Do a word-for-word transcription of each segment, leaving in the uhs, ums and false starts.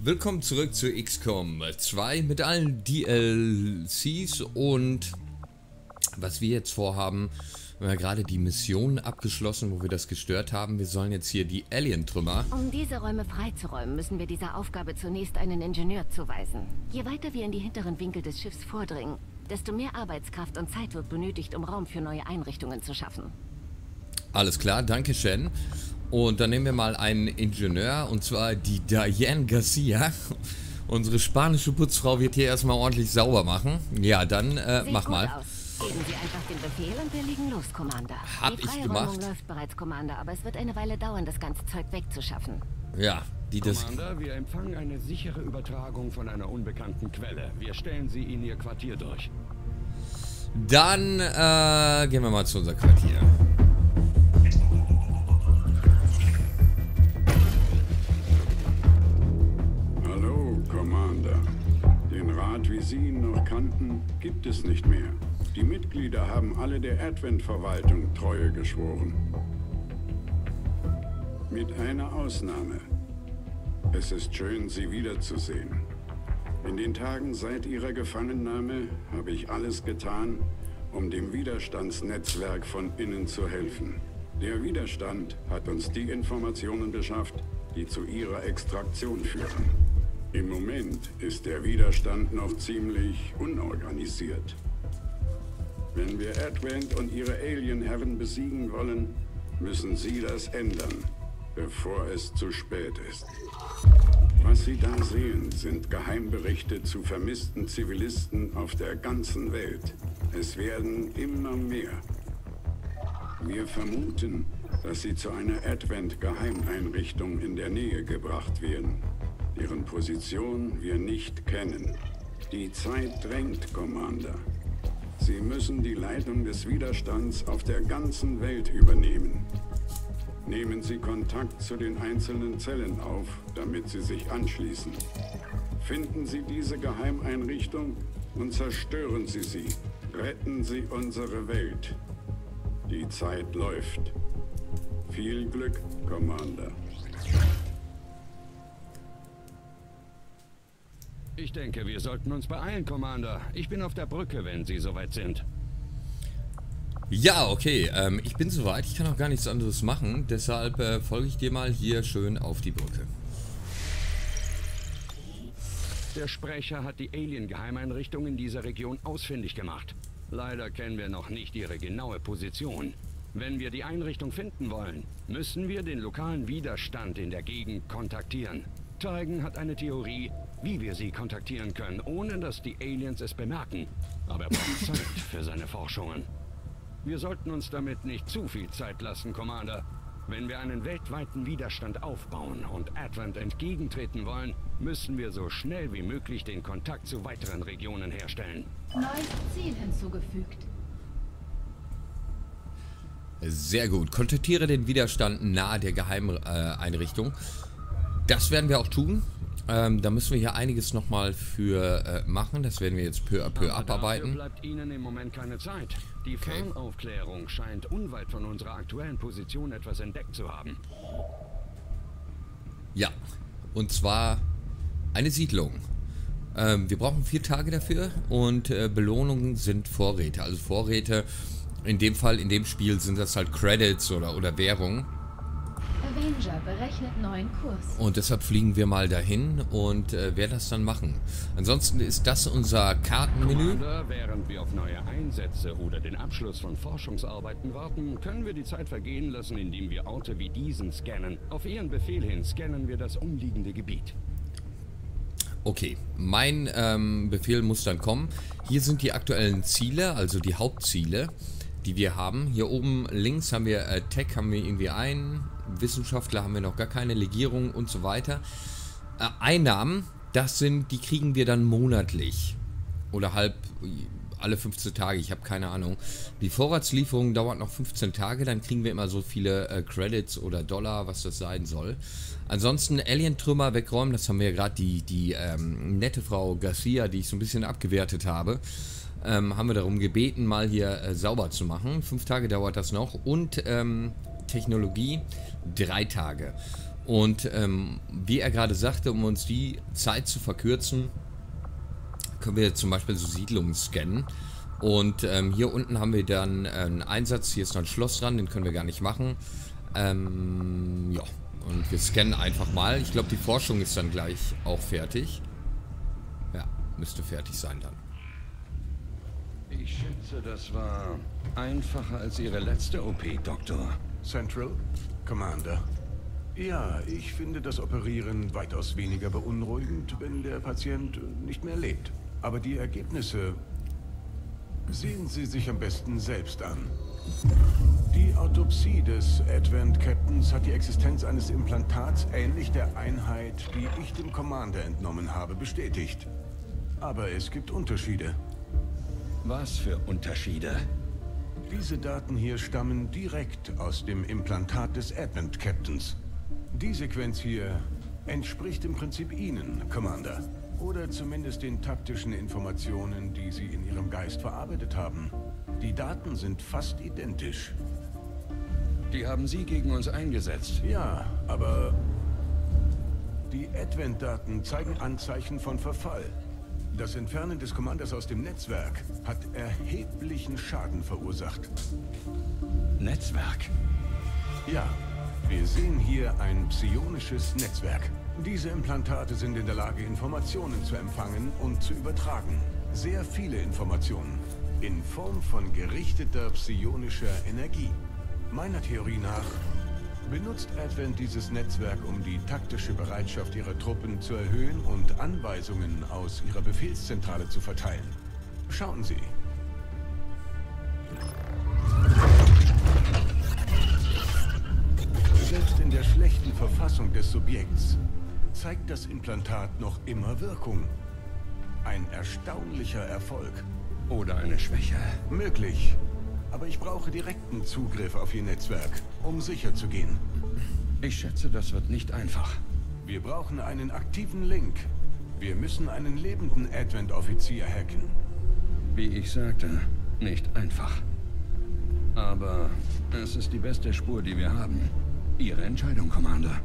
Willkommen zurück zu X COM zwei mit allen D L Cs und was wir jetzt vorhaben, wir haben ja gerade die Mission abgeschlossen, wo wir das gestört haben. Wir sollen jetzt hier die Alien-Trümmer... Um diese Räume freizuräumen, müssen wir dieser Aufgabe zunächst einen Ingenieur zuweisen. Je weiter wir in die hinteren Winkel des Schiffs vordringen, desto mehr Arbeitskraft und Zeit wird benötigt, um Raum für neue Einrichtungen zu schaffen. Alles klar, danke Shen. Und dann nehmen wir mal einen Ingenieur, und zwar die Diane Garcia. Unsere spanische Putzfrau wird hier erstmal ordentlich sauber machen. Ja, dann äh, Sieht mach gut mal. Aus. Geben Sie einfach den Befehl und wir legen los, Commander. Hab die ich Freiräumung gemacht. läuft bereits, Commander, aber es wird eine Weile dauern, das ganze Zeug wegzuschaffen. Ja, die das... Commander, wir empfangen eine sichere Übertragung von einer unbekannten Quelle. Wir stellen sie in Ihr Quartier durch. Dann äh, gehen wir mal zu unser Quartier. Hallo, Commander. Den Rat, wie Sie ihn noch kannten, gibt es nicht mehr. Die Mitglieder haben alle der Advent-Verwaltung Treue geschworen. Mit einer Ausnahme. Es ist schön, Sie wiederzusehen. In den Tagen seit Ihrer Gefangennahme habe ich alles getan, um dem Widerstandsnetzwerk von innen zu helfen. Der Widerstand hat uns die Informationen beschafft, die zu ihrer Extraktion führen. Im Moment ist der Widerstand noch ziemlich unorganisiert. Wenn wir Advent und ihre Alienherren besiegen wollen, müssen sie das ändern, bevor es zu spät ist. Was Sie da sehen, sind Geheimberichte zu vermissten Zivilisten auf der ganzen Welt. Es werden immer mehr. Wir vermuten, dass sie zu einer Advent-Geheimeinrichtung in der Nähe gebracht werden, deren Position wir nicht kennen. Die Zeit drängt, Commander. Sie müssen die Leitung des Widerstands auf der ganzen Welt übernehmen. Nehmen Sie Kontakt zu den einzelnen Zellen auf, damit sie sich anschließen. Finden Sie diese Geheimeinrichtung und zerstören Sie sie. Retten Sie unsere Welt. Die Zeit läuft. Viel Glück, Commander. Ich denke, wir sollten uns beeilen, Commander. Ich bin auf der Brücke, wenn Sie soweit sind. Ja, okay, ähm, ich bin soweit. Ich kann auch gar nichts anderes machen. Deshalb äh, folge ich dir mal hier schön auf die Brücke. Der Sprecher hat die Alien-Geheimeinrichtung in dieser Region ausfindig gemacht. Leider kennen wir noch nicht ihre genaue Position. Wenn wir die Einrichtung finden wollen, müssen wir den lokalen Widerstand in der Gegend kontaktieren. Teigen hat eine Theorie, wie wir sie kontaktieren können, ohne dass die Aliens es bemerken. Aber er braucht Zeit für seine Forschungen. Wir sollten uns damit nicht zu viel Zeit lassen, Commander. Wenn wir einen weltweiten Widerstand aufbauen und Advent entgegentreten wollen, müssen wir so schnell wie möglich den Kontakt zu weiteren Regionen herstellen. Neues Ziel hinzugefügt. Sehr gut. Kontaktiere den Widerstand nahe der Geheimeinrichtung. Das werden wir auch tun. Ähm, da müssen wir hier einiges nochmal für äh, machen. Das werden wir jetzt peu à peu Aber abarbeiten. dafür bleibt Ihnen im Moment keine Zeit. Die Okay. Fernaufklärung scheint unweit von unserer aktuellen Position etwas entdeckt zu haben. Ja, und zwar eine Siedlung. Ähm, wir brauchen vier Tage dafür und äh, Belohnungen sind Vorräte. Also Vorräte, in dem Fall, in dem Spiel sind das halt Credits oder, oder Währung. Avenger berechnet neuen Kurs. Und deshalb fliegen wir mal dahin und äh, werden das dann machen. Ansonsten ist das unser Kartenmenü. Commander, während wir auf neue Einsätze oder den Abschluss von Forschungsarbeiten warten, können wir die Zeit vergehen lassen, indem wir Orte wie diesen scannen. Auf Ihren Befehl hin scannen wir das umliegende Gebiet. Okay, mein ähm, Befehl muss dann kommen. Hier sind die aktuellen Ziele, also die Hauptziele, die wir haben. Hier oben links haben wir äh, Tech, haben wir irgendwie einen. Wissenschaftler haben wir noch gar keine, Legierung und so weiter. Äh, Einnahmen, das sind, die kriegen wir dann monatlich. Oder halb alle fünfzehn Tage, ich habe keine Ahnung. Die Vorratslieferung dauert noch fünfzehn Tage, dann kriegen wir immer so viele äh, Credits oder Dollar, was das sein soll. Ansonsten Alien-Trümmer wegräumen, das haben wir ja gerade die, die ähm, nette Frau Garcia, die ich so ein bisschen abgewertet habe. Ähm, haben wir darum gebeten, mal hier äh, sauber zu machen. Fünf Tage dauert das noch. Und ähm, Technologie drei Tage. Und ähm, wie er gerade sagte, um uns die Zeit zu verkürzen, können wir zum Beispiel so Siedlungen scannen. Und ähm, hier unten haben wir dann einen Einsatz. Hier ist noch ein Schloss dran, den können wir gar nicht machen. Ähm, ja, und wir scannen einfach mal. Ich glaube, die Forschung ist dann gleich auch fertig. Ja, müsste fertig sein dann. Ich schätze, das war einfacher als Ihre letzte O P, Doktor. Central? Commander? Ja, ich finde das Operieren weitaus weniger beunruhigend, wenn der Patient nicht mehr lebt. Aber die Ergebnisse sehen Sie sich am besten selbst an. Die Autopsie des Advent-Captains hat die Existenz eines Implantats ähnlich der Einheit, die ich dem Commander entnommen habe, bestätigt. Aber es gibt Unterschiede. Was für Unterschiede? Diese Daten hier stammen direkt aus dem Implantat des Advent-Captains. Die Sequenz hier entspricht im Prinzip Ihnen, Commander. Oder zumindest den taktischen Informationen, die Sie in Ihrem Geist verarbeitet haben. Die Daten sind fast identisch. Die haben Sie gegen uns eingesetzt. Ja, aber die Advent-Daten zeigen Anzeichen von Verfall. Das Entfernen des Commanders aus dem Netzwerk hat erheblichen Schaden verursacht. Netzwerk? Ja, wir sehen hier ein psionisches Netzwerk. Diese Implantate sind in der Lage, Informationen zu empfangen und zu übertragen. Sehr viele Informationen. In Form von gerichteter psionischer Energie. Meiner Theorie nach benutzt Advent dieses Netzwerk, um die taktische Bereitschaft ihrer Truppen zu erhöhen und Anweisungen aus ihrer Befehlszentrale zu verteilen. Schauen Sie. Selbst in der schlechten Verfassung des Subjekts zeigt das Implantat noch immer Wirkung. Ein erstaunlicher Erfolg. Oder eine Schwäche? Möglich. Aber ich brauche direkten Zugriff auf Ihr Netzwerk, um sicher zu gehen. Ich schätze, das wird nicht einfach. Wir brauchen einen aktiven Link. Wir müssen einen lebenden Advent-Offizier hacken. Wie ich sagte, nicht einfach. Aber es ist die beste Spur, die wir haben. Ihre Entscheidung, Commander.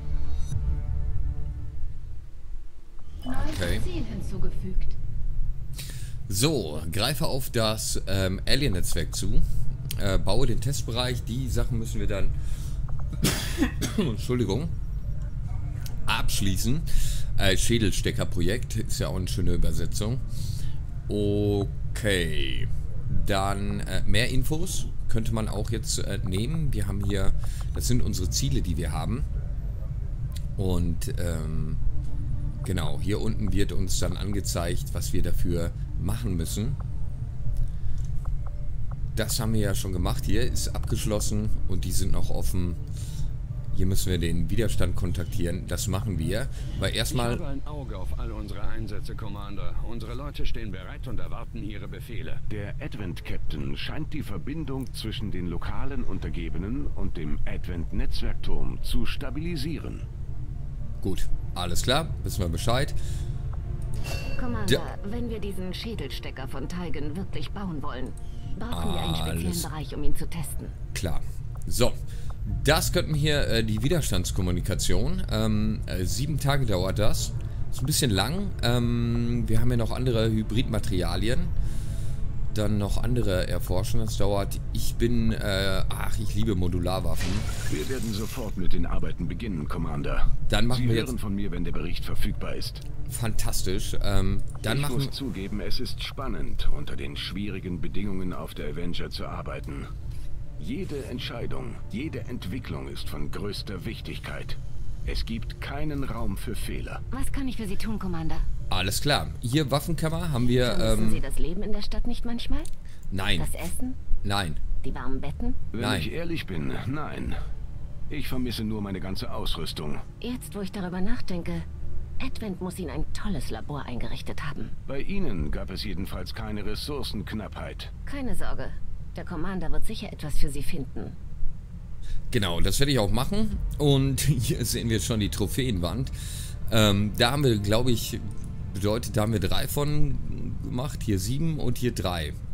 Okay. Ziel hinzugefügt. So, greife auf das ähm, Alien-Netzwerk zu. Äh, baue den Testbereich. Die Sachen müssen wir dann Entschuldigung abschließen. Äh, Schädelstecker-Projekt ist ja auch eine schöne Übersetzung. Okay. Dann äh, mehr Infos könnte man auch jetzt äh, nehmen. Wir haben hier, das sind unsere Ziele, die wir haben. Und ähm, genau, hier unten wird uns dann angezeigt, was wir dafür machen müssen. Das haben wir ja schon gemacht. Hier ist abgeschlossen und die sind noch offen. Hier müssen wir den Widerstand kontaktieren. Das machen wir. Weil erstmal... Ich habe ein Auge auf all unsere Einsätze, Commander. Unsere Leute stehen bereit und erwarten Ihre Befehle. Der Advent-Captain scheint die Verbindung zwischen den lokalen Untergebenen und dem Advent-Netzwerkturm zu stabilisieren. Gut, alles klar. Wissen wir Bescheid. Commander, Ja. wenn wir diesen Schädelstecker von Tygan wirklich bauen wollen, brauchen wir einen speziellen Alles Bereich, um ihn zu testen. Klar. So. Das könnten wir hier, äh, die Widerstandskommunikation. Ähm, äh, sieben Tage dauert das. Ist ein bisschen lang. Ähm, wir haben ja noch andere Hybridmaterialien. Dann noch andere erforschen. Das dauert. Ich bin, äh, ach, ich liebe Modularwaffen. Wir werden sofort mit den Arbeiten beginnen, Commander. Dann machen Sie wir hören jetzt... von mir, wenn der Bericht verfügbar ist. Fantastisch. Ähm, dann ich machen muss zugeben, es ist spannend, unter den schwierigen Bedingungen auf der Avenger zu arbeiten. Jede Entscheidung, jede Entwicklung ist von größter Wichtigkeit. Es gibt keinen Raum für Fehler. Was kann ich für Sie tun, Commander? Alles klar. Hier Waffenkammer haben wir... Vermissen Sie Ähm, das Leben in der Stadt nicht manchmal? nein. Das Essen? Nein. Die warmen Betten? Wenn Nein. ich ehrlich bin, nein. Ich vermisse nur meine ganze Ausrüstung. Jetzt, wo ich darüber nachdenke, Advent muss Ihnen ein tolles Labor eingerichtet haben. Bei Ihnen gab es jedenfalls keine Ressourcenknappheit. Keine Sorge, der Commander wird sicher etwas für Sie finden. Genau, das werde ich auch machen. Und hier sehen wir schon die Trophäenwand. Ähm, da haben wir, glaube ich, bedeutet, da haben wir drei von gemacht. Hier sieben und hier drei.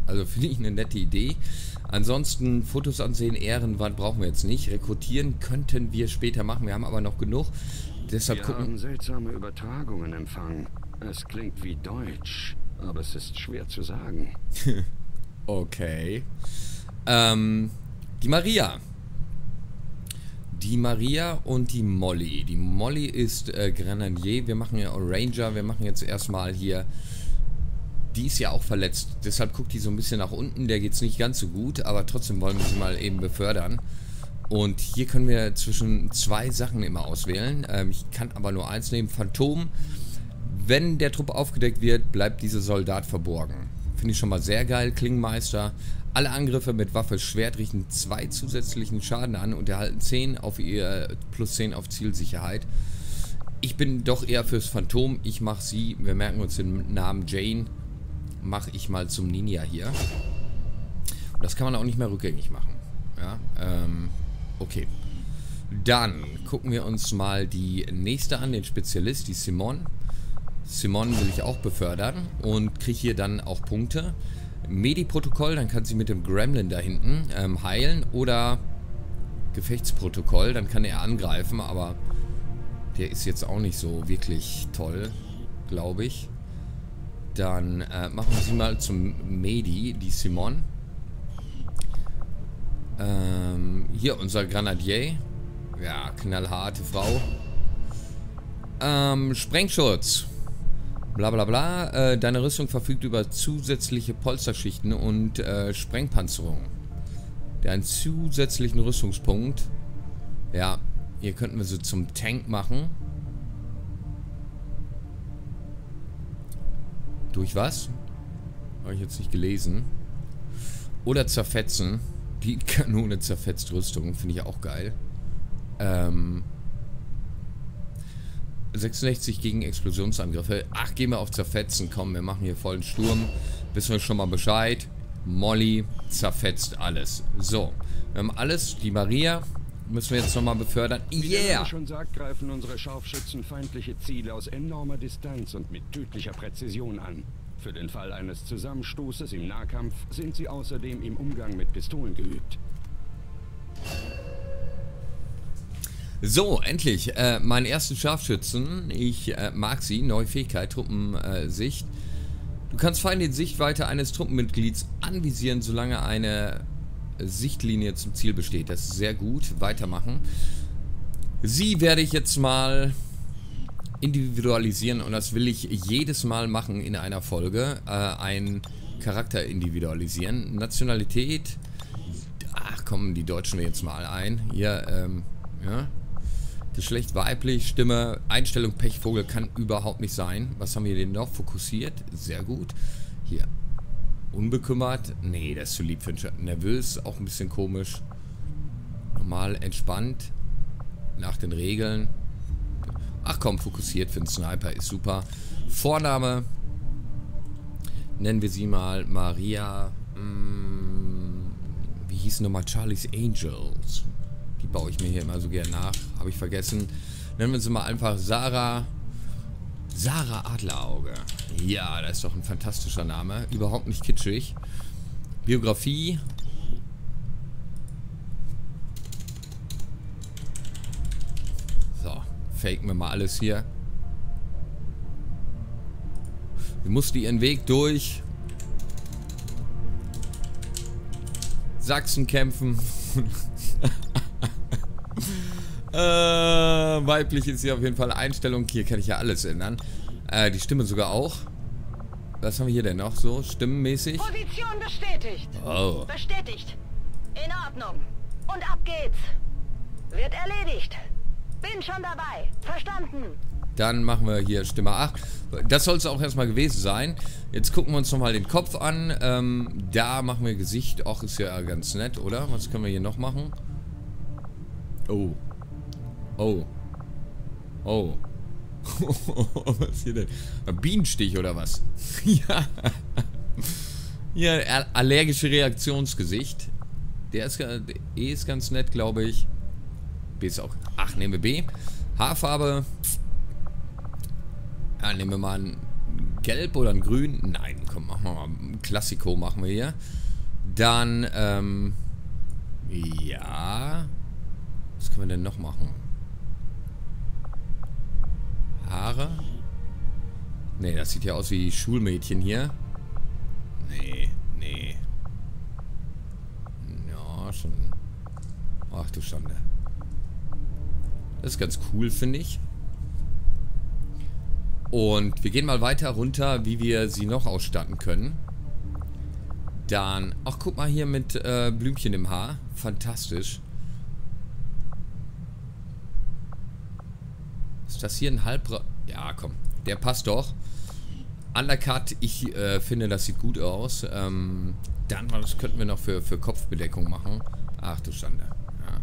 Also finde ich eine nette Idee. Ansonsten Fotos ansehen, Ehrenwand brauchen wir jetzt nicht. Rekrutieren könnten wir später machen. Wir haben aber noch genug. Deshalb wir gucken. haben seltsame Übertragungen empfangen. Es klingt wie Deutsch, aber es ist schwer zu sagen. Okay. Ähm, die Maria. Die Maria und die Molly. Die Molly ist äh, Grenadier. Wir machen ja Ranger. Wir machen jetzt erstmal hier. Die ist ja auch verletzt. Deshalb guckt die so ein bisschen nach unten. Der geht es nicht ganz so gut. Aber trotzdem wollen wir sie mal eben befördern. Und hier können wir zwischen zwei Sachen immer auswählen. Ähm, ich kann aber nur eins nehmen. Phantom. Wenn der Trupp aufgedeckt wird, bleibt dieser Soldat verborgen. Finde ich schon mal sehr geil. Klingenmeister. Alle Angriffe mit Waffe Schwert richten zwei zusätzlichen Schaden an und erhalten zehn auf ihr plus zehn auf Zielsicherheit. Ich bin doch eher fürs Phantom. Ich mache sie, wir merken uns den Namen Jane, mache ich mal zum Ninja hier. Und das kann man auch nicht mehr rückgängig machen. Ja, ähm, okay. Dann gucken wir uns mal die nächste an, den Spezialist, die Simone. Simone will ich auch befördern und kriege hier dann auch Punkte. Medi-Protokoll, dann kann sie mit dem Gremlin da hinten ähm, heilen. Oder Gefechtsprotokoll, dann kann er angreifen, aber der ist jetzt auch nicht so wirklich toll, glaube ich. Dann äh, machen wir sie mal zum Medi, die Simone. Ähm, hier unser Grenadier. Ja, knallharte Frau. Ähm, Sprengschutz. Bla bla bla. Äh, deine Rüstung verfügt über zusätzliche Polsterschichten und äh, Sprengpanzerung. Der einen zusätzlichen Rüstungspunkt. Ja, hier könnten wir sie zum Tank machen. Durch was? Habe ich jetzt nicht gelesen. Oder zerfetzen. Die Kanone zerfetzt Rüstung. Finde ich auch geil. Ähm... sechsundsechzig gegen Explosionsangriffe. Ach, gehen wir auf Zerfetzen. Komm, wir machen hier vollen Sturm. Wissen wir schon mal Bescheid. Molly zerfetzt alles. So, wir haben alles. Die Maria müssen wir jetzt nochmal befördern. Wie der Yeah! Name schon sagt, greifen unsere Scharfschützen feindliche Ziele aus enormer Distanz und mit tödlicher Präzision an. Für den Fall eines Zusammenstoßes im Nahkampf sind sie außerdem im Umgang mit Pistolen geübt. So, endlich. Äh, meinen ersten Scharfschützen. Ich äh, mag sie. Neue Fähigkeit, Truppensicht. Du kannst Feinde in Sichtweite eines Truppenmitglieds anvisieren, solange eine Sichtlinie zum Ziel besteht. Das ist sehr gut. Weitermachen. Sie werde ich jetzt mal individualisieren und das will ich jedes Mal machen in einer Folge. Äh, einen Charakter individualisieren. Nationalität. Ach komm, die Deutschen jetzt mal ein. Hier, ähm, ja. Geschlecht weiblich, Stimme, Einstellung Pechvogel kann überhaupt nicht sein. Was haben wir denn noch? Fokussiert, sehr gut. Hier, unbekümmert, nee, das ist zu lieb für einen Schatten. Nervös, auch ein bisschen komisch. Normal, entspannt, nach den Regeln. Ach komm, fokussiert für einen Sniper, ist super. Vorname, nennen wir sie mal Maria, mh, wie hießen nochmal? Charlie's Angels. Die baue ich mir hier immer so gerne nach. Habe ich vergessen. Nennen wir sie mal einfach Sarah. Sarah Adlerauge. Ja, das ist doch ein fantastischer Name. Überhaupt nicht kitschig. Biografie. So, faken wir mal alles hier. Sie musste ihren Weg durch Sachsen kämpfen. Äh, weiblich ist hier auf jeden Fall Einstellung. Hier kann ich ja alles ändern. Äh, die Stimme sogar auch. Was haben wir hier denn noch so? Stimmenmäßig? Position bestätigt. Oh. Bestätigt. In Ordnung. Und ab geht's. Wird erledigt. Bin schon dabei. Verstanden. Dann machen wir hier Stimme acht. Das soll es auch erstmal gewesen sein. Jetzt gucken wir uns nochmal den Kopf an. Ähm, da machen wir Gesicht. Auch ist ja ganz nett, oder? Was können wir hier noch machen? Oh. Oh. Oh. Was ist hier denn? Ein Bienenstich oder was? Ja. Hier, allergische Reaktionsgesicht. Der ist, der E ist ganz nett, glaube ich. B ist auch... Ach, nehmen wir B. Haarfarbe. Ja, nehmen wir mal ein Gelb oder ein Grün? Nein, komm, machen wir mal ein Klassiko, machen wir hier. Dann, ähm, ja. Was können wir denn noch machen? Haare? Ne, das sieht ja aus wie Schulmädchen hier. Nee, nee. Ja, schon. Ach du Schande. Das ist ganz cool, finde ich. Und wir gehen mal weiter runter, wie wir sie noch ausstatten können. Dann, ach guck mal hier mit äh, Blümchen im Haar. Fantastisch. Ist das hier ein Halbbra... Ja, komm. Der passt doch. Undercut, ich äh, finde, das sieht gut aus. Ähm, dann, was könnten wir noch für, für Kopfbedeckung machen? Ach du Schande. Ja.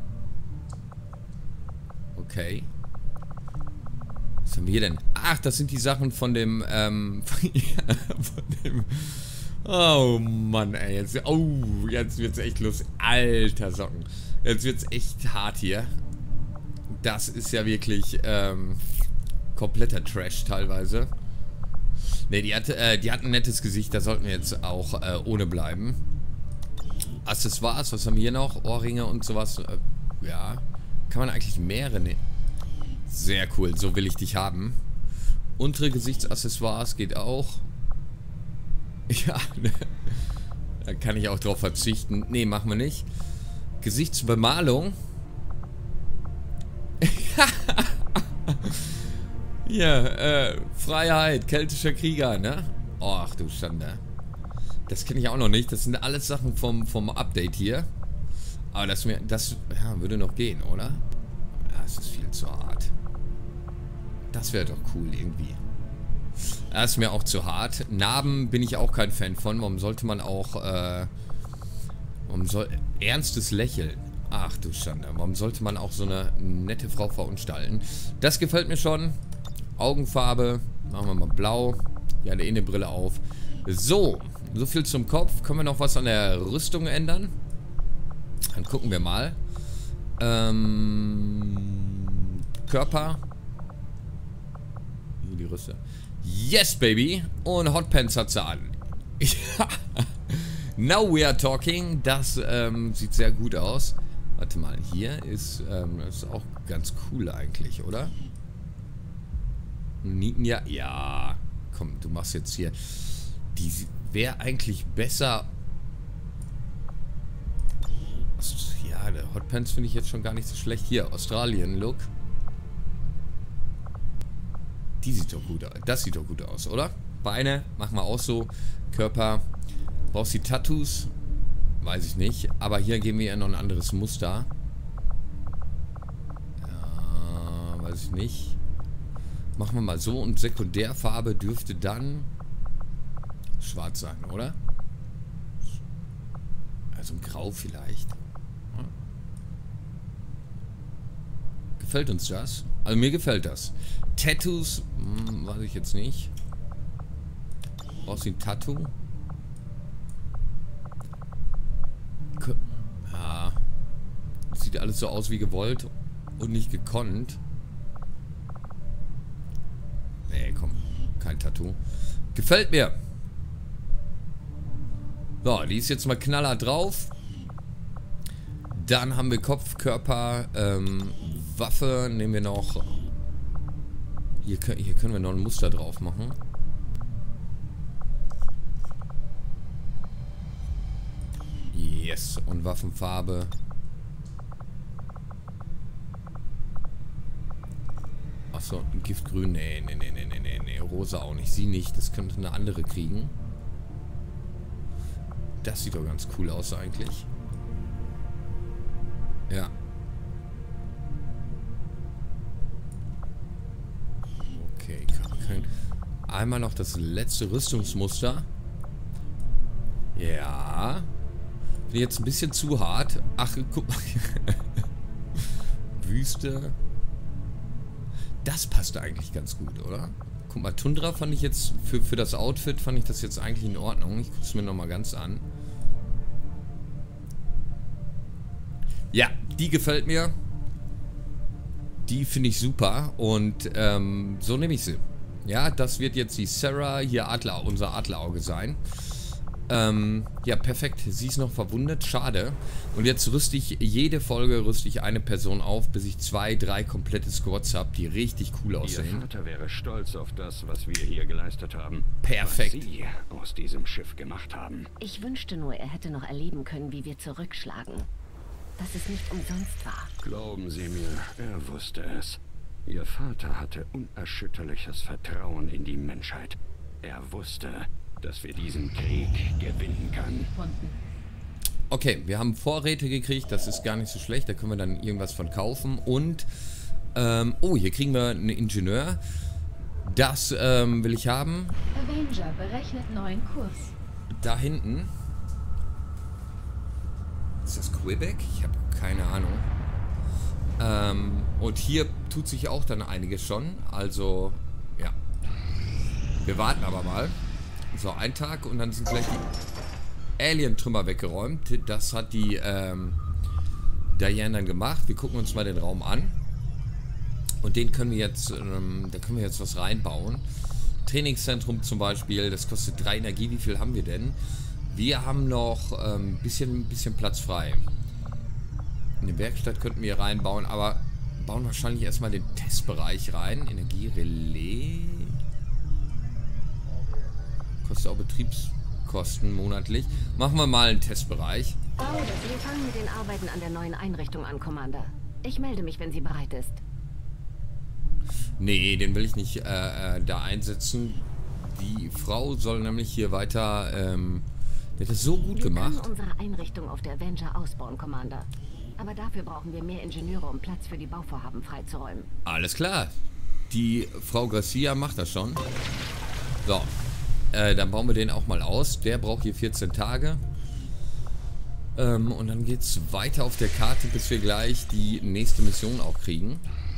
Okay. Was haben wir denn? Ach, das sind die Sachen von dem, ähm, von dem... Oh Mann, ey, jetzt, oh, jetzt wird's echt lustig. Alter Socken. Jetzt wird's echt hart hier. Das ist ja wirklich, ähm, kompletter Trash teilweise. Ne, die hat, äh, die hat ein nettes Gesicht, da sollten wir jetzt auch äh, ohne bleiben. Accessoires, was haben wir hier noch? Ohrringe und sowas. Äh, ja. Kann man eigentlich mehrere nehmen? Sehr cool, so will ich dich haben. Untere Gesichtsaccessoires geht auch. Ja, ne. Da kann ich auch drauf verzichten. Ne, machen wir nicht. Gesichtsbemalung. Ja, äh, Freiheit, keltischer Krieger, ne? Oh, ach du Schande. Das kenne ich auch noch nicht. Das sind alles Sachen vom, vom Update hier. Aber das, mir, das ja, würde noch gehen, oder? Ja, es ist viel zu hart. Das wäre doch cool irgendwie. Das ist mir auch zu hart. Narben bin ich auch kein Fan von. Warum sollte man auch, äh... Warum soll... Ernstes Lächeln. Ach du Schande. Warum sollte man auch so eine nette Frau verunstalten? Das gefällt mir schon. Augenfarbe. Machen wir mal blau. Ja, der eine Brille auf. So. So viel zum Kopf. Können wir noch was an der Rüstung ändern? Dann gucken wir mal. Ähm... Körper. Hier die Rüste. Yes, baby. Und Hotpants hat sie an. Now we are talking. Das ähm, sieht sehr gut aus. Warte mal, hier ist, ähm, das ist auch ganz cool eigentlich, oder? Nieten, ja. Ja. Komm, du machst jetzt hier. Die wäre eigentlich besser. Ja, der Hotpants finde ich jetzt schon gar nicht so schlecht. Hier, Australien-Look. Die sieht doch gut aus. Das sieht doch gut aus, oder? Beine, machen wir auch so. Körper. Brauchst du die Tattoos? Weiß ich nicht. Aber hier geben wir ja noch ein anderes Muster. Ja, weiß ich nicht. Machen wir mal so. Und Sekundärfarbe dürfte dann schwarz sein, oder? Also ein Grau vielleicht. Ja. Gefällt uns das? Also mir gefällt das. Tattoos, hm, weiß ich jetzt nicht. Brauchst du ein Tattoo? Ja. Das sieht alles so aus wie gewollt und nicht gekonnt. Nee, komm. Kein Tattoo. Gefällt mir. So, die ist jetzt mal knallhart drauf. Dann haben wir Kopf, Körper, ähm, Waffe. Nehmen wir noch... Hier, hier können wir noch ein Muster drauf machen. Yes. Und Waffenfarbe. Achso, ein Giftgrün. Nee, nee, nee, nee, nee, nee. Rosa auch nicht. Sie nicht. Das könnte eine andere kriegen. Das sieht doch ganz cool aus eigentlich. Ja. Okay, kann, einmal noch das letzte Rüstungsmuster. Ja. Bin jetzt ein bisschen zu hart. Ach, guck mal. Wüste. Das passt eigentlich ganz gut, oder? Guck mal, Tundra fand ich jetzt, für, für das Outfit fand ich das jetzt eigentlich in Ordnung. Ich gucke es mir nochmal ganz an. Ja, die gefällt mir. Die finde ich super. Und ähm, so nehme ich sie. Ja, das wird jetzt die Sarah, hier Adler, unser Adlerauge sein. Ähm, ja, perfekt. Sie ist noch verwundet. Schade. Und jetzt rüste ich jede Folge, rüste ich eine Person auf, bis ich zwei, drei komplette Squads habe, die richtig cool aussehen. Ihr Vater wäre stolz auf das, was wir hier geleistet haben. Perfekt. Was Sie aus diesem Schiff gemacht haben. Ich wünschte nur, er hätte noch erleben können, wie wir zurückschlagen. Dass es nicht umsonst war. Glauben Sie mir, er wusste es. Ihr Vater hatte unerschütterliches Vertrauen in die Menschheit. Er wusste, dass wir diesen Krieg gewinnen können. Okay, wir haben Vorräte gekriegt, das ist gar nicht so schlecht, da können wir dann irgendwas von kaufen. Und, ähm, oh, hier kriegen wir einen Ingenieur. Das ähm, will ich haben. Avenger berechnet neuen Kurs. Da hinten. Ist das Quebec? Ich habe keine Ahnung. Ähm, und hier tut sich auch dann einiges schon. Also, ja. Wir warten aber mal. So, ein Tag und dann sind gleich die Alien-Trümmer weggeräumt. Das hat die ähm, Diane dann gemacht. Wir gucken uns mal den Raum an. Und den können wir jetzt, ähm, da können wir jetzt was reinbauen. Trainingszentrum zum Beispiel, das kostet drei Energie. Wie viel haben wir denn? Wir haben noch ein ähm, bisschen, bisschen Platz frei. Eine Werkstatt könnten wir reinbauen, aber bauen wahrscheinlich erstmal den Testbereich rein. Energierelais. Kostet auch Betriebskosten monatlich. Machen wir mal einen Testbereich. Oh, wir fangen mit den Arbeiten an der neuen Einrichtung an, Commander. Ich melde mich, wenn sie bereit ist. Nee, den will ich nicht äh, da einsetzen. Die Frau soll nämlich hier weiter... Ähm, die hat das so gut wir gemacht. Wir können unsere Einrichtung auf der Avenger ausbauen, Commander. Aber dafür brauchen wir mehr Ingenieure, um Platz für die Bauvorhaben freizuräumen. Alles klar. Die Frau Garcia macht das schon. So. Äh, dann bauen wir den auch mal aus. Der braucht hier vierzehn Tage. Ähm, und dann geht's weiter auf der Karte, bis wir gleich die nächste Mission auch kriegen.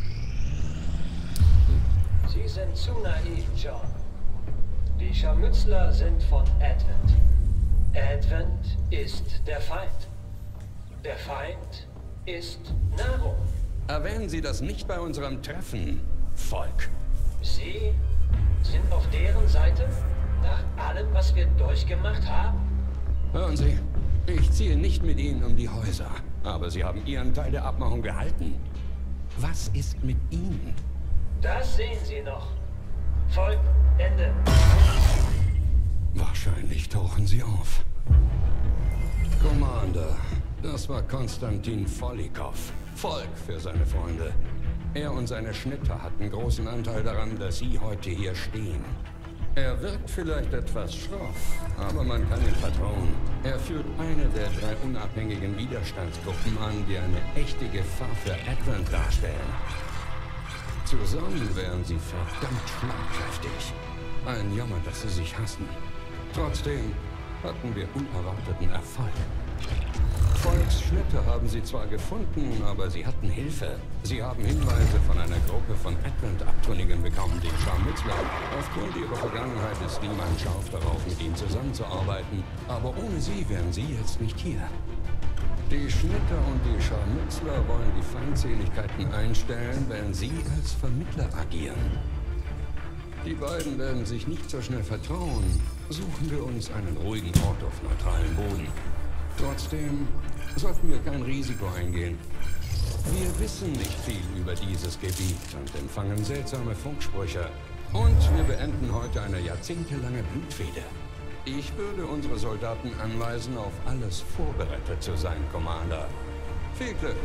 Sie sind zu naiv, John. Die Scharmützler sind von Advent. Advent ist der Feind. Der Feind ist Nahrung. Erwähnen Sie das nicht bei unserem Treffen, Volk. Sie sind auf deren Seite? Nach allem, was wir durchgemacht haben? Hören Sie, ich ziehe nicht mit Ihnen um die Häuser, aber Sie haben Ihren Teil der Abmachung gehalten. Was ist mit Ihnen? Das sehen Sie noch. Volk, Ende. Wahrscheinlich tauchen Sie auf. Commander, das war Konstantin Vollikov. Volk für seine Freunde. Er und seine Schnitter hatten großen Anteil daran, dass Sie heute hier stehen. Er wirkt vielleicht etwas schroff, aber man kann ihm vertrauen. Er führt eine der drei unabhängigen Widerstandsgruppen an, die eine echte Gefahr für Advent darstellen. Zusammen wären sie verdammt schlagkräftig. Ein Jammer, dass sie sich hassen. Trotzdem hatten wir unerwarteten Erfolg. Volksschnitte haben sie zwar gefunden, aber sie hatten Hilfe. Sie haben Hinweise von einer Gruppe von Advent-Abtrünnigen bekommen, den Scharmützler. Aufgrund ihrer Vergangenheit ist niemand scharf darauf, mit ihnen zusammenzuarbeiten. Aber ohne sie wären sie jetzt nicht hier. Die Schnitter und die Scharmützler wollen die Feindseligkeiten einstellen, wenn sie als Vermittler agieren. Die beiden werden sich nicht so schnell vertrauen. Suchen wir uns einen ruhigen Ort auf neutralem Boden. Trotzdem sollten wir kein Risiko eingehen. Wir wissen nicht viel über dieses Gebiet und empfangen seltsame Funksprüche. Und wir beenden heute eine jahrzehntelange Blutfehde. Ich würde unsere Soldaten anweisen, auf alles vorbereitet zu sein, Commander. Viel Glück!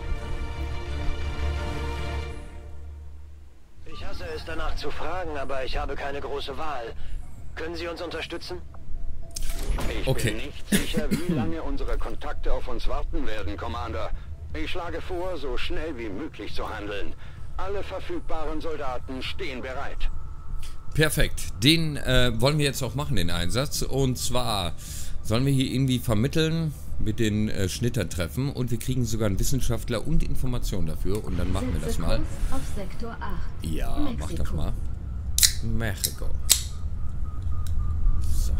Ich hasse es, danach zu fragen, aber ich habe keine große Wahl. Können Sie uns unterstützen? Ich okay. bin nicht sicher, wie lange unsere Kontakte auf uns warten werden, Commander. Ich schlage vor, so schnell wie möglich zu handeln. Alle verfügbaren Soldaten stehen bereit. Perfekt. Den äh, wollen wir jetzt auch machen, den Einsatz. Und zwar sollen wir hier irgendwie vermitteln, mit den äh, Schnittern treffen. Und wir kriegen sogar einen Wissenschaftler und Informationen dafür. Und dann machen wir das mal. Auf Sektor acht. Ja, mach das mal. Mexiko. So.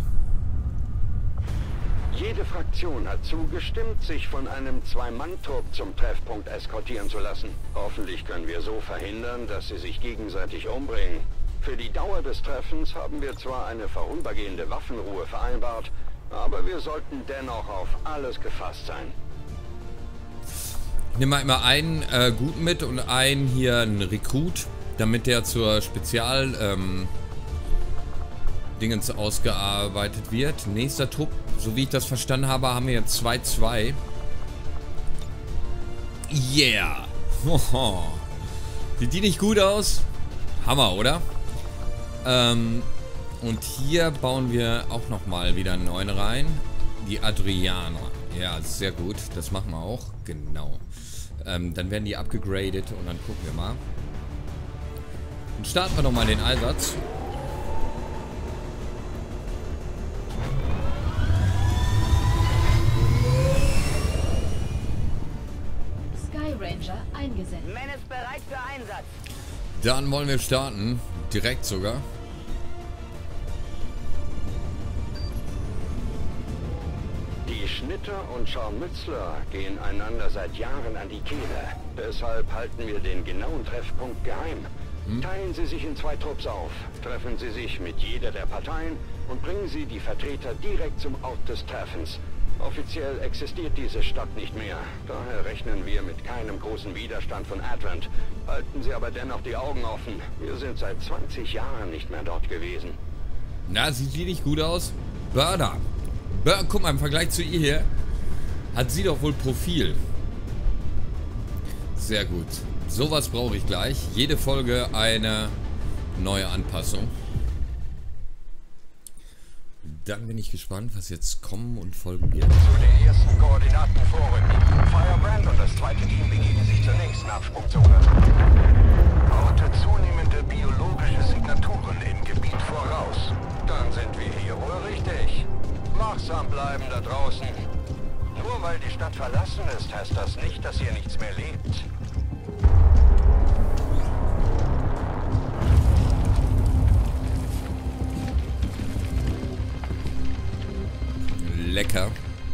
Jede Fraktion hat zugestimmt, sich von einem Zwei-Mann-Trupp zum Treffpunkt eskortieren zu lassen. Hoffentlich können wir so verhindern, dass sie sich gegenseitig umbringen. Für die Dauer des Treffens haben wir zwar eine vorübergehende Waffenruhe vereinbart, aber wir sollten dennoch auf alles gefasst sein. Ich nehme mal immer einen äh, guten mit und einen hier einen Rekrut, damit der zur Spezial ähm, Dingens ausgearbeitet wird. Nächster Trupp, so wie ich das verstanden habe, haben wir jetzt zwei zwei. Yeah! Sieht die nicht gut aus? Hammer, oder? Ähm, und hier bauen wir auch nochmal wieder einen neuen rein. Die Adrianer. Ja, sehr gut. Das machen wir auch. Genau. Ähm, dann werden die abgegradet und dann gucken wir mal. Und starten wir nochmal den Einsatz. Sky Ranger eingesetzt. Man ist bereit für Einsatz. Dann wollen wir starten. Direkt sogar. Die Schnitter und Scharmützler gehen einander seit Jahren an die Kehle. Deshalb halten wir den genauen Treffpunkt geheim. Hm? Teilen Sie sich in zwei Trupps auf. Treffen Sie sich mit jeder der Parteien und bringen Sie die Vertreter direkt zum Ort des Treffens. Offiziell existiert diese Stadt nicht mehr. Daher rechnen wir mit keinem großen Widerstand von Advent. Halten Sie aber dennoch die Augen offen. Wir sind seit zwanzig Jahren nicht mehr dort gewesen. Na, sieht die nicht gut aus? Burda. Burda, guck mal, im Vergleich zu ihr hier hat sie doch wohl Profil. Sehr gut. Sowas brauche ich gleich. Jede Folge eine neue Anpassung. Dann bin ich gespannt, was jetzt kommen und folgen wird. Zu den ersten Koordinaten vorrücken. Firebrand und das zweite Team begeben sich zur nächsten Absprungzone. Orte zunehmende biologische Signaturen im Gebiet voraus. Dann sind wir hier wohl richtig. Wachsam bleiben da draußen. Nur weil die Stadt verlassen ist, heißt das nicht, dass hier nichts mehr lebt. Lecker.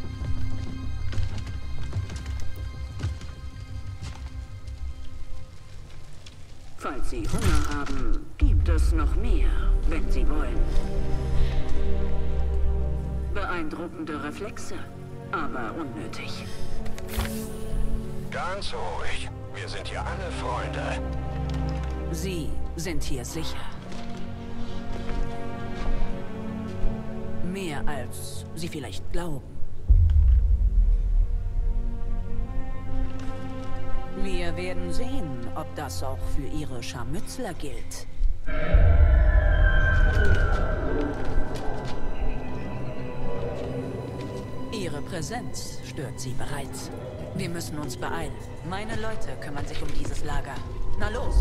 Falls Sie Hunger haben, gibt es noch mehr, wenn Sie wollen. Beeindruckende Reflexe, aber unnötig. Ganz ruhig. Wir sind hier alle Freunde. Sie sind hier sicher. Mehr als Sie vielleicht glauben. Wir werden sehen, ob das auch für Ihre Scharmützler gilt. Ihre Präsenz stört Sie bereits. Wir müssen uns beeilen. Meine Leute kümmern sich um dieses Lager. Na los!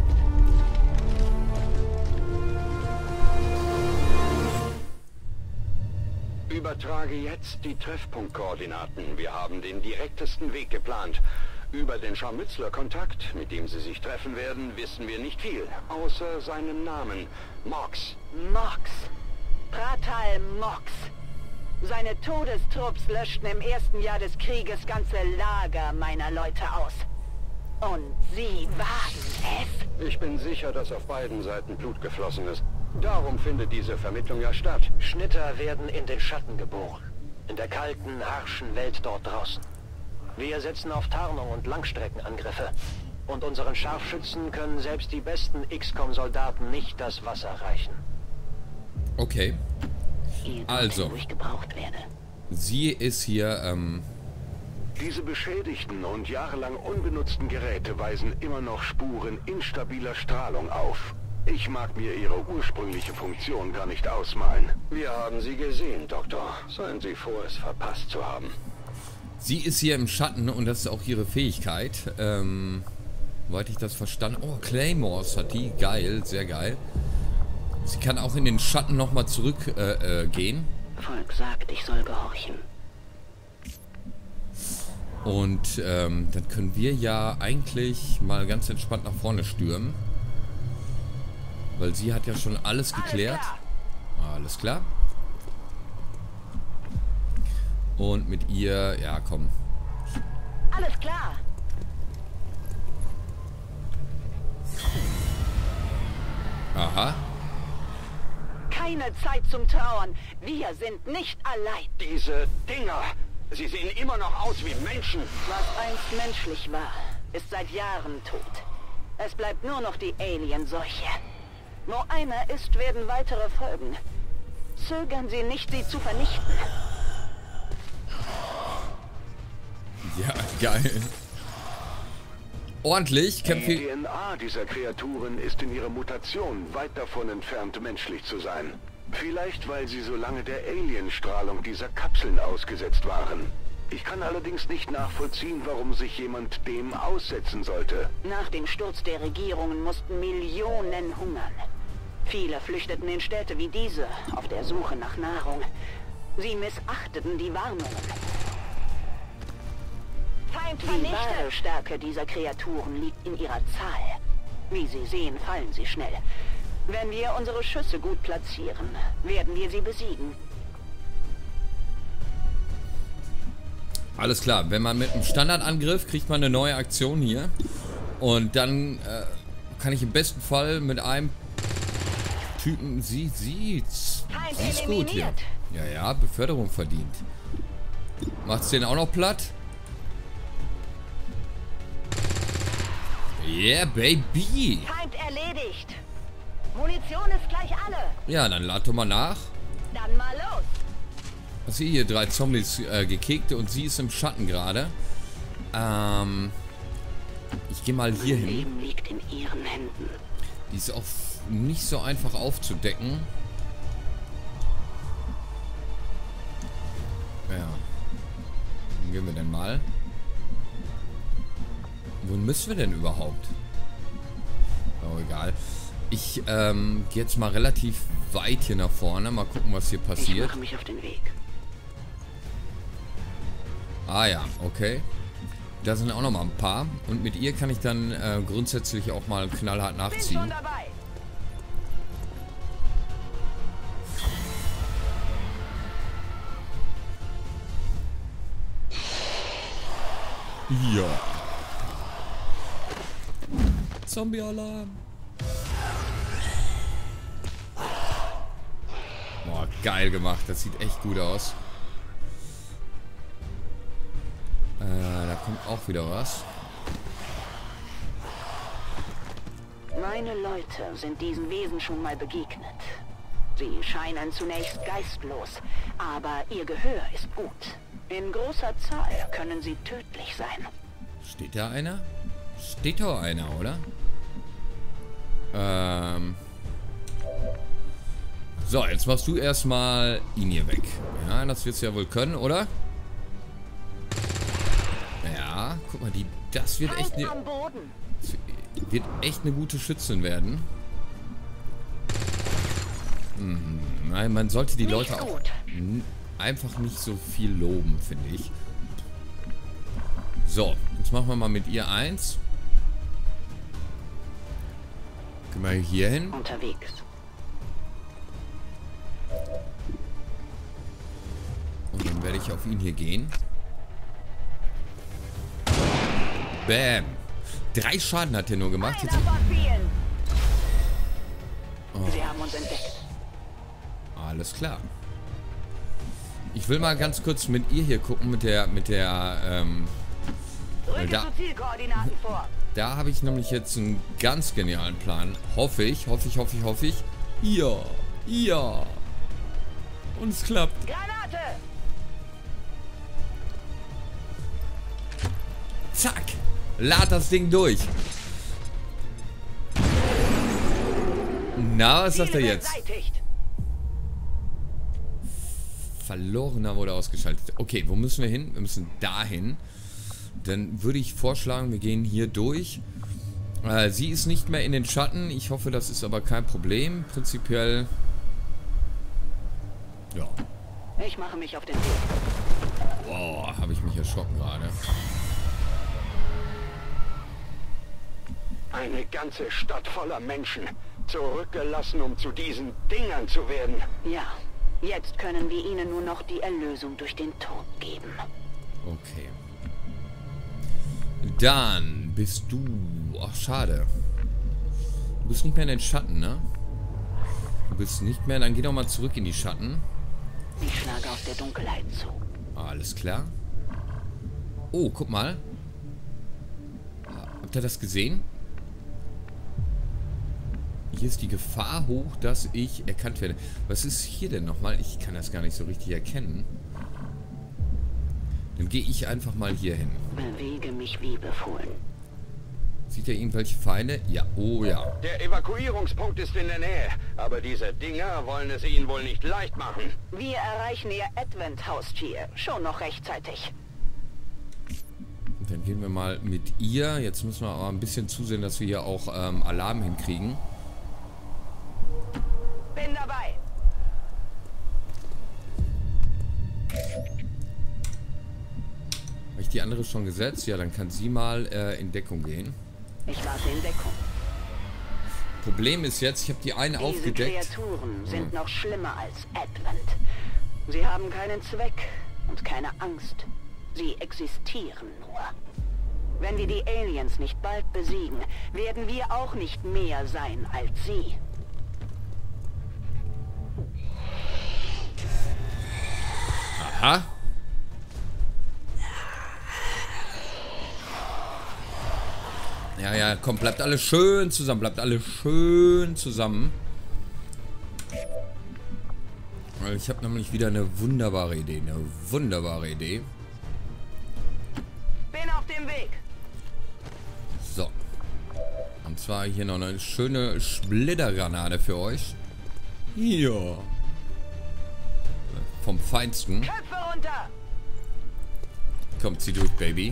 Übertrage jetzt die Treffpunktkoordinaten. Wir haben den direktesten Weg geplant. Über den Scharmützler-Kontakt, mit dem Sie sich treffen werden, wissen wir nicht viel. Außer seinen Namen. Mox. Mox. Pratal Mox. Seine Todestrupps löschten im ersten Jahr des Krieges ganze Lager meiner Leute aus. Und Sie wagen es? Ich bin sicher, dass auf beiden Seiten Blut geflossen ist. Darum findet diese Vermittlung ja statt. Schnitter werden in den Schatten geboren. In der kalten, harschen Welt dort draußen. Wir setzen auf Tarnung und Langstreckenangriffe. Und unseren Scharfschützen können selbst die besten X COM-Soldaten nicht das Wasser reichen. Okay. Also, wo ich gebraucht werde. sie ist hier, ähm... Diese beschädigten und jahrelang unbenutzten Geräte weisen immer noch Spuren instabiler Strahlung auf. Ich mag mir ihre ursprüngliche Funktion gar nicht ausmalen. Wir haben sie gesehen, Doktor. Seien Sie froh, es verpasst zu haben. Sie ist hier im Schatten und das ist auch ihre Fähigkeit. Ähm, soweit ich das verstanden... Oh, Claymores hat die. Geil, sehr geil. Sie kann auch in den Schatten nochmal zurück äh, äh, gehen. Volk sagt, ich soll gehorchen. Und ähm, dann können wir ja eigentlich mal ganz entspannt nach vorne stürmen. Weil sie hat ja schon alles geklärt. Alles klar. Und mit ihr, ja komm. Alles klar. Aha. Keine Zeit zum Trauern. Wir sind nicht allein. Diese Dinger, sie sehen immer noch aus wie Menschen. Was einst menschlich war, ist seit Jahren tot. Es bleibt nur noch die Alien-Seuche. Wo einer ist, werden weitere folgen. Zögern Sie nicht, sie zu vernichten. Ja, geil. Ordentlich. Die D N A dieser Kreaturen ist in ihrer Mutation weit davon entfernt, menschlich zu sein. Vielleicht, weil sie so lange der Alienstrahlung dieser Kapseln ausgesetzt waren. Ich kann allerdings nicht nachvollziehen, warum sich jemand dem aussetzen sollte. Nach dem Sturz der Regierungen mussten Millionen hungern. Viele flüchteten in Städte wie diese, auf der Suche nach Nahrung. Sie missachteten die Warnungen. Feind Die vernichtet! wahre Stärke dieser Kreaturen liegt in ihrer Zahl. Wie Sie sehen, fallen sie schnell. Wenn wir unsere Schüsse gut platzieren, werden wir sie besiegen. Alles klar, wenn man mit einem Standardangriff kriegt man eine neue Aktion hier. Und dann äh, kann ich im besten Fall mit einem Typen... Sie sieht's. Sie ist gut hier. Ja, ja, Beförderung verdient. Macht's den auch noch platt? Yeah, baby! Feind erledigt! Munition ist gleich alle! Ja, dann lad doch mal nach. Dann mal los! Ich sehe hier drei Zombies äh, gekickt und sie ist im Schatten gerade. Ähm, ich gehe mal hier hin. Leben liegt in ihren Händen. Die ist auch nicht so einfach aufzudecken. Ja. Wo gehen wir denn mal? Wo müssen wir denn überhaupt? Oh, egal. Ich ähm, gehe jetzt mal relativ weit hier nach vorne. Mal gucken, was hier passiert. Ich mache mich auf den Weg. Ah ja, okay. Da sind auch noch mal ein paar. Und mit ihr kann ich dann äh, grundsätzlich auch mal knallhart nachziehen. Ja. Zombie-Alarm. Boah, geil gemacht. Das sieht echt gut aus. Äh, da kommt auch wieder was. Meine Leute sind diesen Wesen schon mal begegnet. Sie scheinen zunächst geistlos, aber ihr Gehör ist gut. In großer Zahl können sie tödlich sein. Steht da einer? Steht da einer, oder? Ähm. So, jetzt machst du erstmal ihn hier weg. Ja, das wirst du ja wohl können, oder? Ja, guck mal, die, das wird echt eine, wird echt eine gute Schützin werden. Hm, nein, man sollte die Leute auch einfach nicht so viel loben, finde ich. So, jetzt machen wir mal mit ihr eins. Gehen wir hier hin. Unterwegs. Und dann werde ich auf ihn hier gehen. Bam. Drei Schaden hat er nur gemacht. Jetzt oh. Sie haben uns entdeckt. Alles klar. Ich will mal ganz kurz mit ihr hier gucken, mit der, mit der, ähm... Da, da habe ich nämlich jetzt einen ganz genialen Plan. Hoffe ich, hoffe ich, hoffe ich, hoffe ich. Ja, ja. Und es klappt. Granate! Zack. Lad das Ding durch. Na, was sagt er jetzt? Verlorener wurde ausgeschaltet. Okay, wo müssen wir hin? Wir müssen dahin. Dann würde ich vorschlagen, wir gehen hier durch. Äh, sie ist nicht mehr in den Schatten. Ich hoffe, das ist aber kein Problem. Prinzipiell... Ja. Ich mache mich auf den Weg. Boah, habe ich mich erschrocken gerade. Eine ganze Stadt voller Menschen. Zurückgelassen, um zu diesen Dingern zu werden. Ja, jetzt können wir ihnen nur noch die Erlösung durch den Tod geben. Okay. Dann bist du... Ach, schade. Du bist nicht mehr in den Schatten, ne? bist nicht mehr. Dann geh doch mal zurück in die Schatten. Ich schlage auf der Dunkelheit zu. Alles klar. Oh, guck mal. Habt ihr das gesehen? Hier ist die Gefahr hoch, dass ich erkannt werde. Was ist hier denn nochmal? Ich kann das gar nicht so richtig erkennen. Dann gehe ich einfach mal hier hin. Bewege mich liebevoll. Sieht er irgendwelche Feinde? Ja, oh ja. Der Evakuierungspunkt ist in der Nähe, aber diese Dinger wollen es ihnen wohl nicht leicht machen. Wir erreichen ihr Advent-Haustier. Schon noch rechtzeitig. Dann gehen wir mal mit ihr. Jetzt müssen wir aber ein bisschen zusehen, dass wir hier auch ähm, Alarm hinkriegen. Bin dabei. Habe ich die andere schon gesetzt? Ja, dann kann sie mal äh, in Deckung gehen. Ich warte in Deckung. Problem ist jetzt, ich habe die eine Diese aufgedeckt. Kreaturen sind Hm. noch schlimmer als Advent. Sie haben keinen Zweck und keine Angst. Sie existieren nur. Wenn wir die Aliens nicht bald besiegen, werden wir auch nicht mehr sein als sie. Aha. Ja, ja, komm, bleibt alle schön zusammen. Bleibt alle schön zusammen. Weil ich habe nämlich wieder eine wunderbare Idee. Eine wunderbare Idee. Bin auf dem Weg. So. Und zwar hier noch eine schöne Splittergranate für euch. Hier. Vom Feinsten. Köpfe runter! Kommt sie durch, Baby.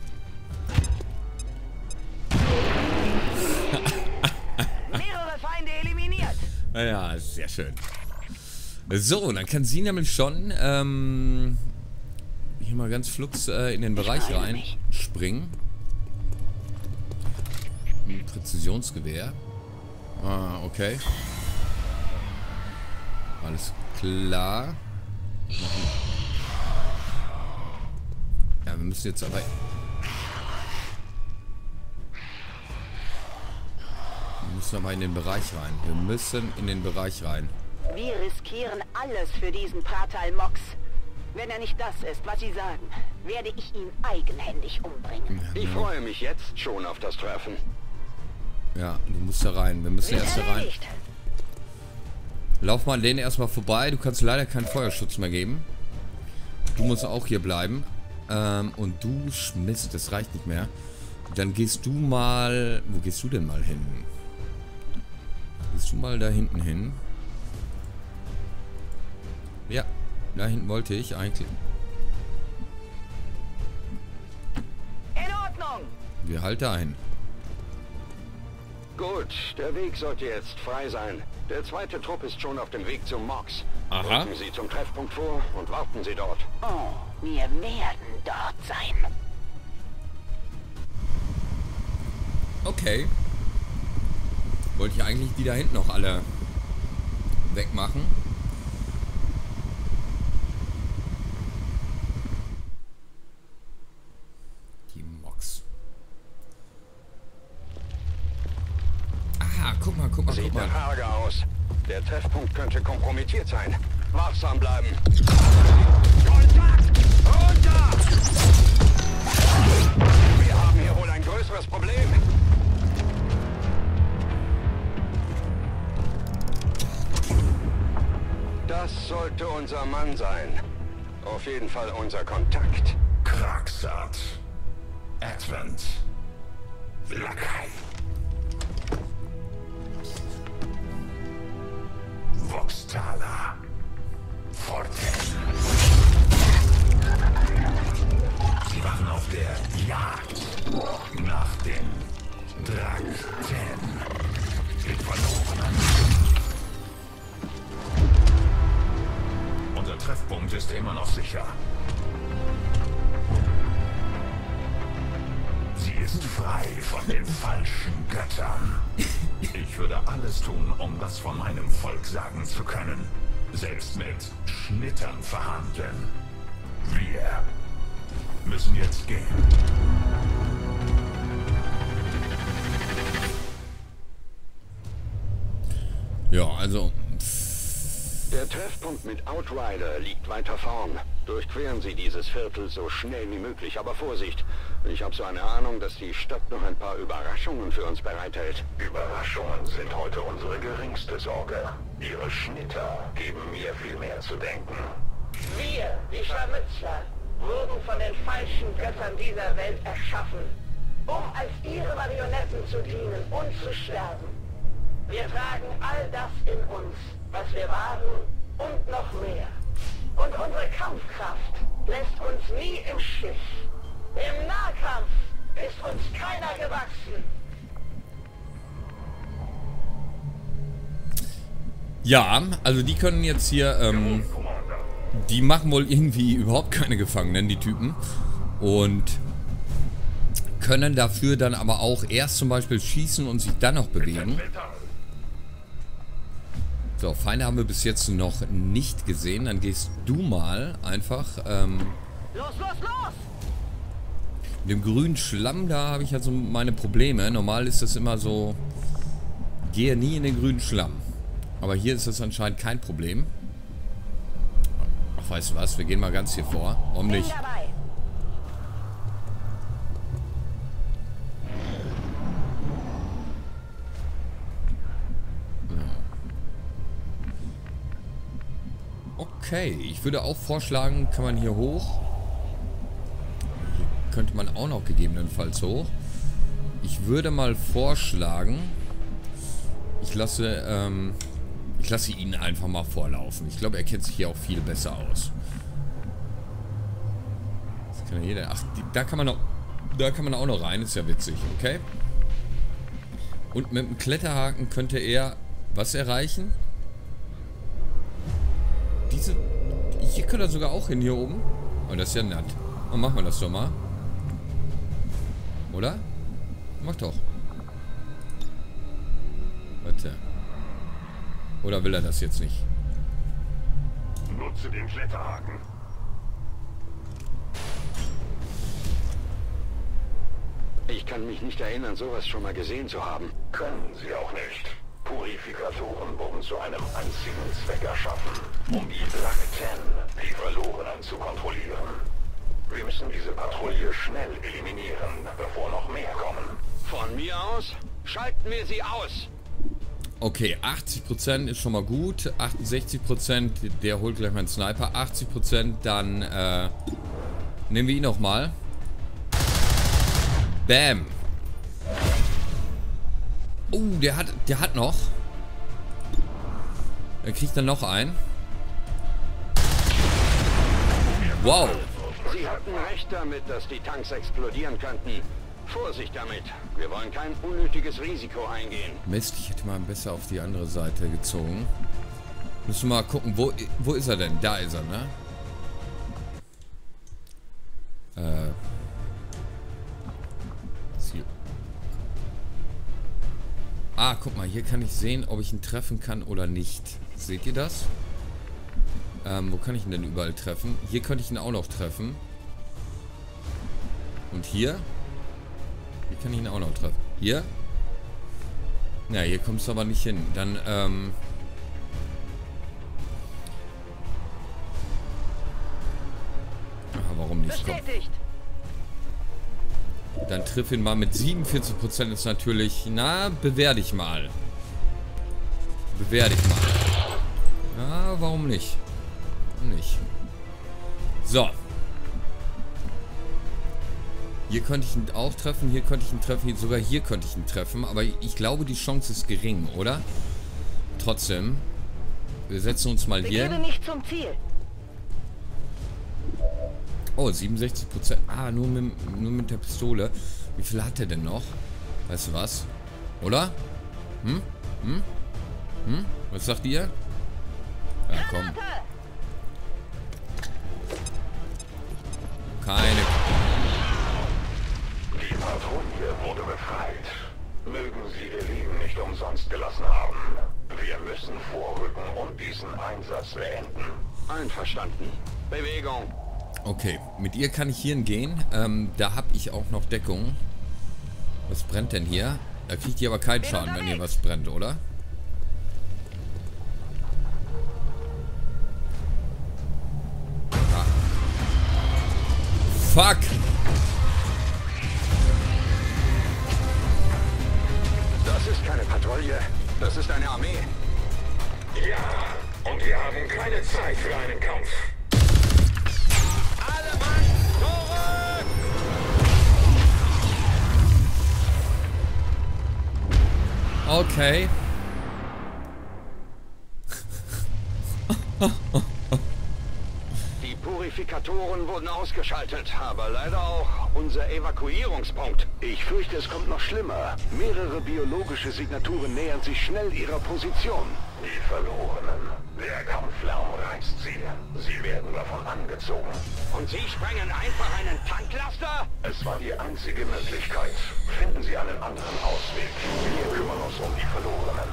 Mehrere Feinde eliminiert. Ja, sehr schön. So, dann kann sie nämlich schon ähm, hier mal ganz flugs äh, in den Bereich rein springen. Ein Präzisionsgewehr. Ah, okay. Alles klar. Ja, wir müssen jetzt aber... Wir müssen aber in den Bereich rein. Wir müssen in den Bereich rein. Wir riskieren alles für diesen Pratal Mox. Wenn er nicht das ist, was Sie sagen, werde ich ihn eigenhändig umbringen. Ich freue mich jetzt schon auf das Treffen. Ja, du musst da rein. Wir müssen erst da rein. Lauf mal an denen erstmal vorbei. Du kannst leider keinen Feuerschutz mehr geben. Du musst auch hier bleiben. Ähm, und du schmisst, das reicht nicht mehr. Dann gehst du mal... Wo gehst du denn mal hin? Gehst du mal da hinten hin? Ja, da hinten wollte ich eigentlich. In Ordnung! Wir halt dahin. Gut, der Weg sollte jetzt frei sein. Der zweite Trupp ist schon auf dem Weg zum Mox. Aha. Rücken Sie zum Treffpunkt vor und warten Sie dort. Oh, wir werden dort sein. Okay. Wollte ich eigentlich die da hinten noch alle wegmachen. Die Mox. Aha, guck mal, guck mal, Sieht guck mal. nach Arge aus. Der Treffpunkt könnte kompromittiert sein. Wachsam bleiben. Kontakt! Runter! Wir haben hier wohl ein größeres Problem. Das sollte unser Mann sein. Auf jeden Fall unser Kontakt. Kraxat. Advent. Lakai. Voxtala. Forten. Sie waren auf der Jagd nach den Drakten. Den Verlorenen. Unser Treffpunkt ist immer noch sicher. Sie ist frei von den falschen Göttern. Ich würde alles tun, um das von meinem Volk sagen zu können. Selbst mit Schnittern verhandeln. Wir müssen jetzt gehen. Ja, also Der Treffpunkt mit Outrider liegt weiter vorn. Durchqueren Sie dieses Viertel so schnell wie möglich, aber Vorsicht. Ich habe so eine Ahnung, dass die Stadt noch ein paar Überraschungen für uns bereithält. Überraschungen sind heute unsere geringste Sorge. Ihre Schnitter geben mir viel mehr zu denken. Wir, die Scharmützler, wurden von den falschen Göttern dieser Welt erschaffen, um als ihre Marionetten zu dienen und zu sterben. Wir tragen all das in uns, was wir waren und noch mehr. Und unsere Kampfkraft lässt uns nie im Stich. Im Nahkampf ist uns keiner gewachsen. Ja, also die können jetzt hier, ähm, die machen wohl irgendwie überhaupt keine Gefangenen, die Typen. Und können dafür dann aber auch erst zum Beispiel schießen und sich dann noch bewegen. So, Feinde haben wir bis jetzt noch nicht gesehen. Dann gehst du mal einfach, ähm... Los, los, los! Mit dem grünen Schlamm, da habe ich ja so meine Probleme. Normal ist das immer so, gehe nie in den grünen Schlamm. Aber hier ist das anscheinend kein Problem. Ach, weißt du was? Wir gehen mal ganz hier vor. Warum nicht? Okay, ich würde auch vorschlagen, kann man hier hoch. Hier könnte man auch noch gegebenenfalls hoch. Ich würde mal vorschlagen, ich lasse, ähm, ich lasse ihn einfach mal vorlaufen. Ich glaube, er kennt sich hier auch viel besser aus. Das kann ja jeder. Ach, die, da kann man noch, da kann man auch noch rein. Ist ja witzig, okay? Und mit dem Kletterhaken könnte er was erreichen? Diese, hier könnte er sogar auch hin, hier oben. Oh, das ist ja nett. Dann machen wir das doch mal. Oder? Mach doch. Warte. Oder will er das jetzt nicht? Nutze den Kletterhaken. Ich kann mich nicht erinnern, sowas schon mal gesehen zu haben. Können Sie auch nicht. Purifikatoren wurden zu einem einzigen Zweck erschaffen, um die Black Ten, die Verlorenen, zu kontrollieren. Wir müssen diese Patrouille schnell eliminieren, bevor noch mehr kommen. Von mir aus schalten wir sie aus. Okay, achtzig Prozent ist schon mal gut. achtundsechzig Prozent, der holt gleich mal einen Sniper. achtzig Prozent, dann äh, nehmen wir ihn nochmal. Bam. Oh, der hat, der hat noch. Er kriegt dann noch einen. Wow. Sie hatten recht damit, dass die Tanks explodieren könnten. Vorsicht damit. Wir wollen kein unnötiges Risiko eingehen. Mist, ich hätte mal besser auf die andere Seite gezogen. Müssen wir mal gucken, wo, wo ist er denn? Da ist er, ne? Äh. Ziel. Ah, guck mal, hier kann ich sehen, ob ich ihn treffen kann oder nicht. Seht ihr das? Ähm, wo kann ich ihn denn überall treffen? Hier könnte ich ihn auch noch treffen. Und hier? Hier kann ich ihn auch noch treffen. Hier? Na, hier kommst du aber nicht hin. Dann, ähm... Ach, warum nicht? Komm. Dann triff ihn mal mit siebenundvierzig Prozent ist natürlich... Na, bewehr dich mal. Bewehr dich mal. Ja, warum nicht? Warum nicht? So. Hier könnte ich ihn auch treffen, hier könnte ich ihn treffen, sogar hier könnte ich ihn treffen. Aber ich glaube, die Chance ist gering, oder? Trotzdem. Wir setzen uns mal hier. Begebe mich zum Ziel. Oh, siebenundsechzig Prozent. Ah, nur mit, nur mit der Pistole. Wie viel hat er denn noch? Weißt du was? Oder? Hm? Hm? Hm? Was sagt ihr? Ja, komm. Keine... Die Patrouille wurde befreit. Mögen Sie Ihr Leben nicht umsonst gelassen haben. Wir müssen vorrücken und diesen Einsatz beenden. Einverstanden. Bewegung. Okay, mit ihr kann ich hierhin gehen. Ähm, da habe ich auch noch Deckung. Was brennt denn hier? Da kriegt ihr aber keinen Schaden, wenn hier was brennt, oder? Fuck! Das ist keine Patrouille. Das ist eine Armee. Ja, und wir haben keine Zeit für einen Kampf. Alle Mann, zurück! Okay. Die Purifikatoren wurden ausgeschaltet, aber leider auch unser Evakuierungspunkt. Ich fürchte, es kommt noch schlimmer. Mehrere biologische Signaturen nähern sich schnell ihrer Position. Die Verlorenen. Der Kampflärm reizt sie. Sie werden davon angezogen. Und Sie sprengen einfach einen Tanklaster? Es war die einzige Möglichkeit. Finden Sie einen anderen Ausweg. Wir kümmern uns um die Verlorenen.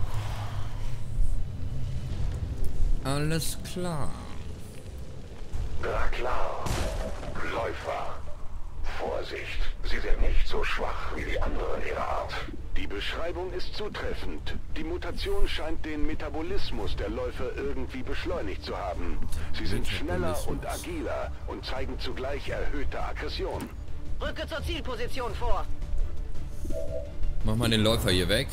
Alles klar. Draklar. Läufer. Vorsicht. Sie sind nicht so schwach wie die anderen ihrer Art. Die Beschreibung ist zutreffend. Die Mutation scheint den Metabolismus der Läufer irgendwie beschleunigt zu haben. Sie sind schneller und agiler und zeigen zugleich erhöhte Aggression. Rücke zur Zielposition vor. Mach mal den Läufer hier weg.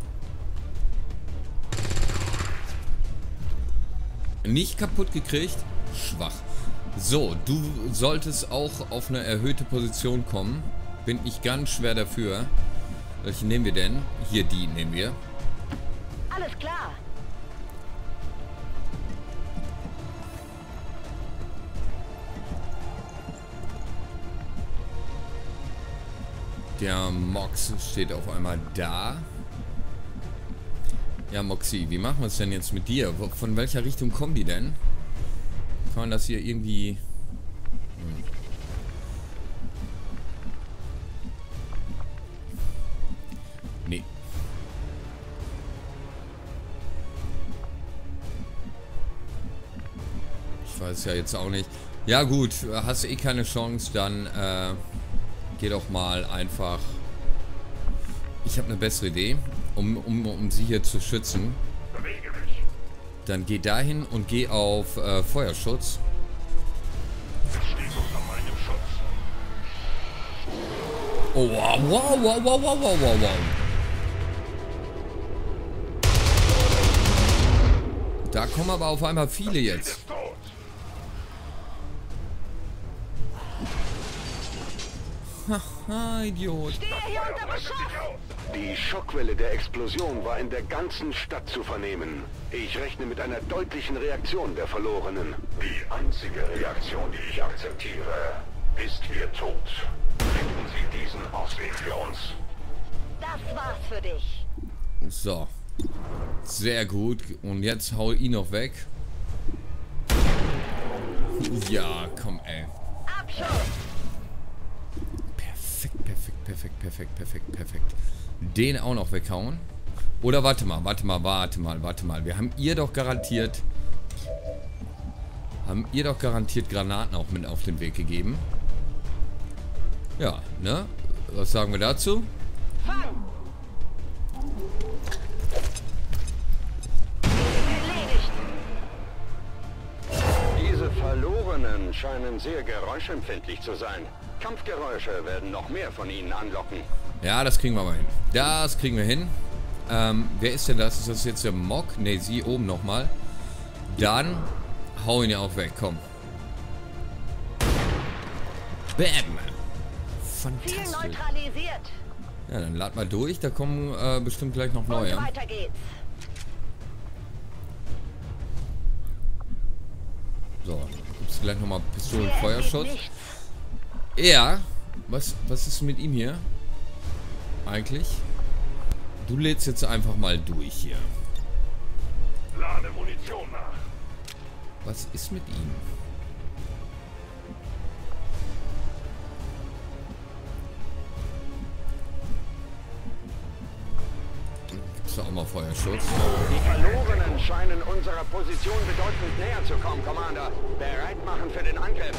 Nicht kaputt gekriegt? Schwach. So, du solltest auch auf eine erhöhte Position kommen. Bin ich ganz schwer dafür. Welche nehmen wir denn? Hier, die nehmen wir. Alles klar. Der Mox steht auf einmal da. Ja, Moxie, wie machen wir es denn jetzt mit dir? Von welcher Richtung kommen die denn? Kann man das hier irgendwie... Hm. Nee. Ich weiß ja jetzt auch nicht. Ja gut, hast eh keine Chance, dann äh, geh doch mal einfach... Ich habe eine bessere Idee, um, um, um sie hier zu schützen. Dann geh dahin und geh auf äh, Feuerschutz. Oh, wow, wow, wow, wow, wow, wow, wow, wow. Da kommen aber auf einmal viele jetzt. Haha, Idiot. Die Schockwelle der Explosion war in der ganzen Stadt zu vernehmen. Ich rechne mit einer deutlichen Reaktion der Verlorenen. Die einzige Reaktion, die ich akzeptiere, ist ihr Tod. Finden Sie diesen Ausweg für uns. Das war's für dich. So. Sehr gut. Und jetzt hau ihn noch weg. Ja, komm, ey. Abschuss. Perfekt, perfekt, perfekt, perfekt, perfekt, perfekt. Den auch noch weghauen. Oder warte mal, warte mal, warte mal, warte mal. Wir haben ihr doch garantiert... Haben ihr doch garantiert Granaten auch mit auf den Weg gegeben. Ja, ne? Was sagen wir dazu? Fang. Diese Verlorenen scheinen sehr geräuschempfindlich zu sein. Kampfgeräusche werden noch mehr von ihnen anlocken. Ja, das kriegen wir mal hin. Das kriegen wir hin. Ähm, wer ist denn das? Ist das jetzt der Mock? Ne, sie oben nochmal. Dann hau ihn ja auch weg, komm. Bam! Fantastisch. Ziel neutralisiert. Ja, dann lad mal durch. Da kommen äh, bestimmt gleich noch neue. Und weiter geht's. So, gibt's gleich nochmal Pistolenfeuerschutz. Ja, was, was ist mit ihm hier? Eigentlich? Du lädst jetzt einfach mal durch hier. Lade Munition nach. Was ist mit ihm? Gibt's da auch mal Feuerschutz? Die Verlorenen scheinen unserer Position bedeutend näher zu kommen, Commander. Bereit machen für den Angriff.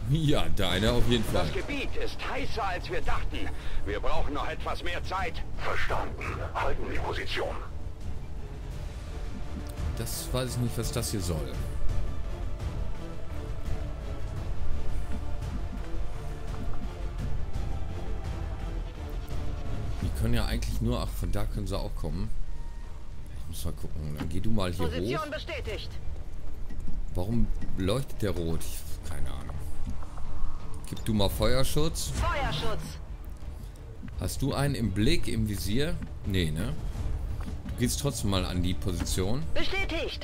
Ja, deine auf jeden Fall. Das Gebiet ist heißer, als wir dachten. Wir brauchen noch etwas mehr Zeit. Verstanden. Halten die Position. Das weiß ich nicht, was das hier soll. Die können ja eigentlich nur... Ach, von da können sie auch kommen. Ich muss mal gucken. Dann geh du mal hier Position hoch. bestätigt. Warum leuchtet der rot? Ich, keine Ahnung. Gib du mal Feuerschutz. Feuerschutz. Hast du einen im Blick, im Visier? Nee, ne? Du gehst trotzdem mal an die Position. Bestätigt.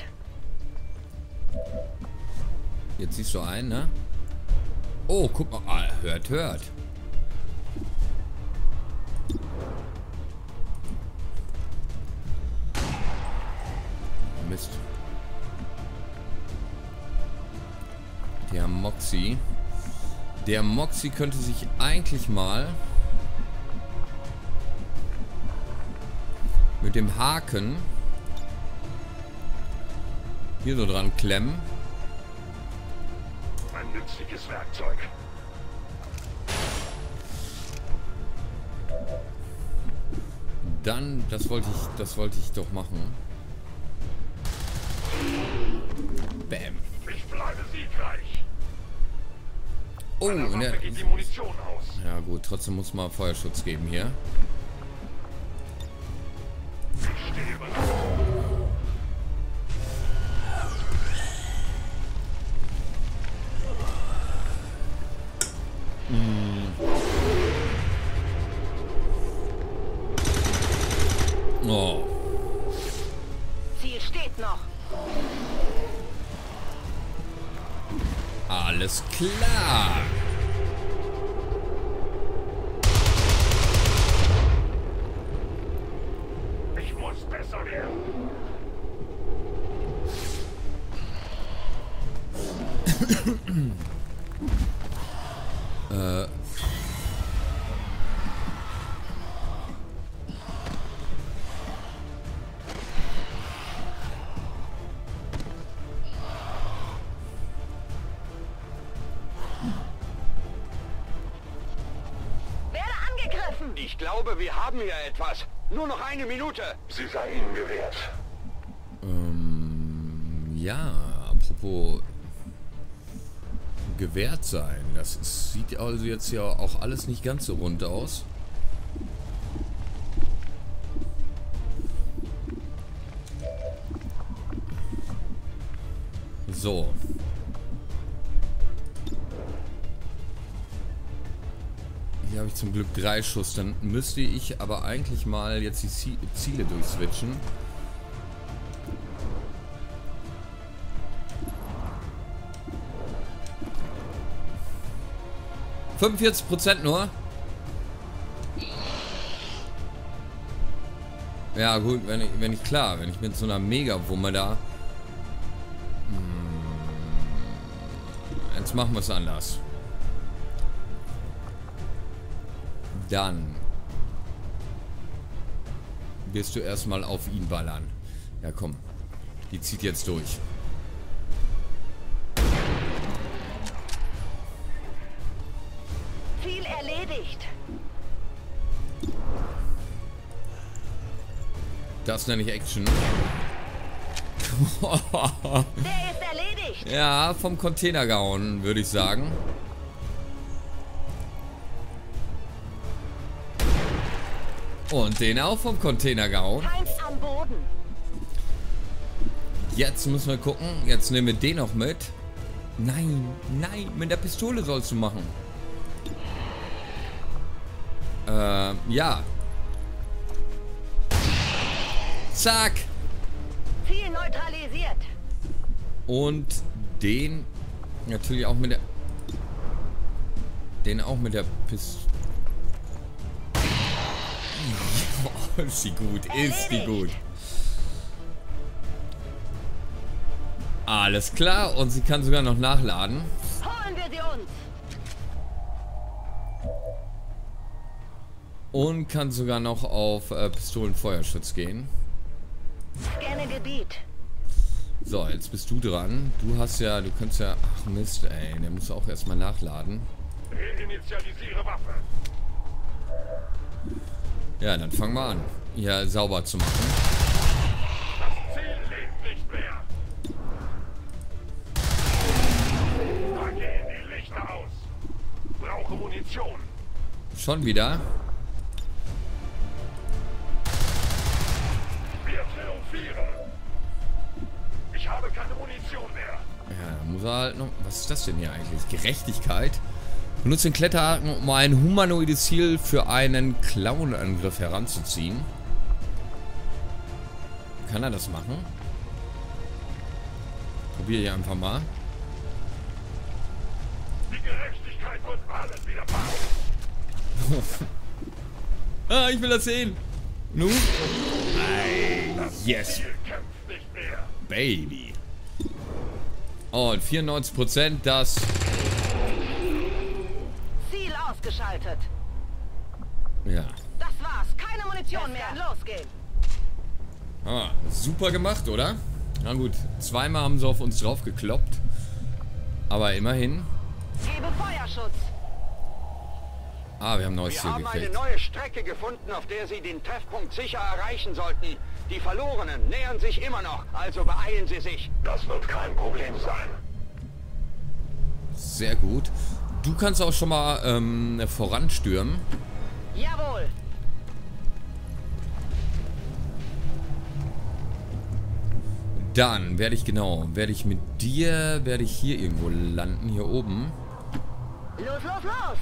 Jetzt siehst du einen, ne? Oh, guck mal. Ah, hört, hört. Mist. Der Moxie. Der Moxie könnte sich eigentlich mal mit dem Haken hier so dran klemmen. Ein nützliches Werkzeug. Dann, das wollte ich, das wollte ich doch machen. Bam. Ich bleibe siegreich. Oh, und der, geht die Munition aus. ja gut, trotzdem muss man Feuerschutz geben hier. Ich stehe bereit. Oh. Ziel steht noch. Alles klar. Ich muss besser werden. äh. Ich glaube, wir haben hier etwas. Nur noch eine Minute. Sie sei Ihnen gewährt. Ähm, ja, apropos gewährt sein. Das ist, sieht also jetzt ja auch alles nicht ganz so rund aus. So. Hier habe ich zum Glück drei Schuss. Dann müsste ich aber eigentlich mal jetzt die Ziele durchswitchen. fünfundvierzig Prozent nur. Ja gut, wenn ich, wenn ich klar, wenn ich mit so einer Mega-Wumme da... Jetzt machen wir es anders. Dann wirst du erstmal auf ihn ballern. Ja komm, die zieht jetzt durch. Ziel erledigt. Das nenne ich Action. Der ist erledigt. Ja, vom Container gehauen, würde ich sagen. Und den auch vom Container gehauen. Keins am Boden. Jetzt müssen wir gucken. Jetzt nehmen wir den noch mit. Nein, nein, mit der Pistole sollst du machen. Äh, ja. Zack. Ziel neutralisiert. Und den natürlich auch mit der... Den auch mit der Pistole. Oh, ist die gut, ist die gut. Alles klar, und sie kann sogar noch nachladen. Holen wir sie uns. Und kann sogar noch auf äh, Pistolenfeuerschutz gehen. Scanne Gebiet. So, jetzt bist du dran. Du hast ja, du kannst ja... Ach Mist, ey. Der muss auch erstmal nachladen. Reinitialisiere Waffe. Ja, dann fangen wir an, hier sauber zu machen. Das Ziel lebt nicht mehr. Da gehen die Lichter aus. Brauche Munition. Schon wieder? Wir triumphieren. Ich habe keine Munition mehr. Ja, muss er halt noch... Was ist das denn hier eigentlich? Gerechtigkeit? Benutzt den Kletterhaken, um ein humanoides Ziel für einen Clown-Angriff heranzuziehen. Kann er das machen? Probiere ich einfach mal. Die Gerechtigkeit wird alles wieder bauen. Ah, ich will das sehen. Nu? Hey, yes. Baby. Und vierundneunzig Prozent, das... Ziel ausgeschaltet. Ja. Das war's. Keine Munition mehr. Los geht's. Ah, super gemacht, oder? Na gut, zweimal haben sie auf uns drauf gekloppt. Aber immerhin. Gebe Feuerschutz. Ah, wir haben ein neues Wir Ziel haben gekriegt. eine neue Strecke gefunden, auf der Sie den Treffpunkt sicher erreichen sollten. Die Verlorenen nähern sich immer noch, also beeilen Sie sich. Das wird kein Problem sein. Sehr gut. Du kannst auch schon mal ähm, voranstürmen. Jawohl. Dann werde ich genau, werde ich mit dir, werde ich hier irgendwo landen, hier oben. Los, los, los.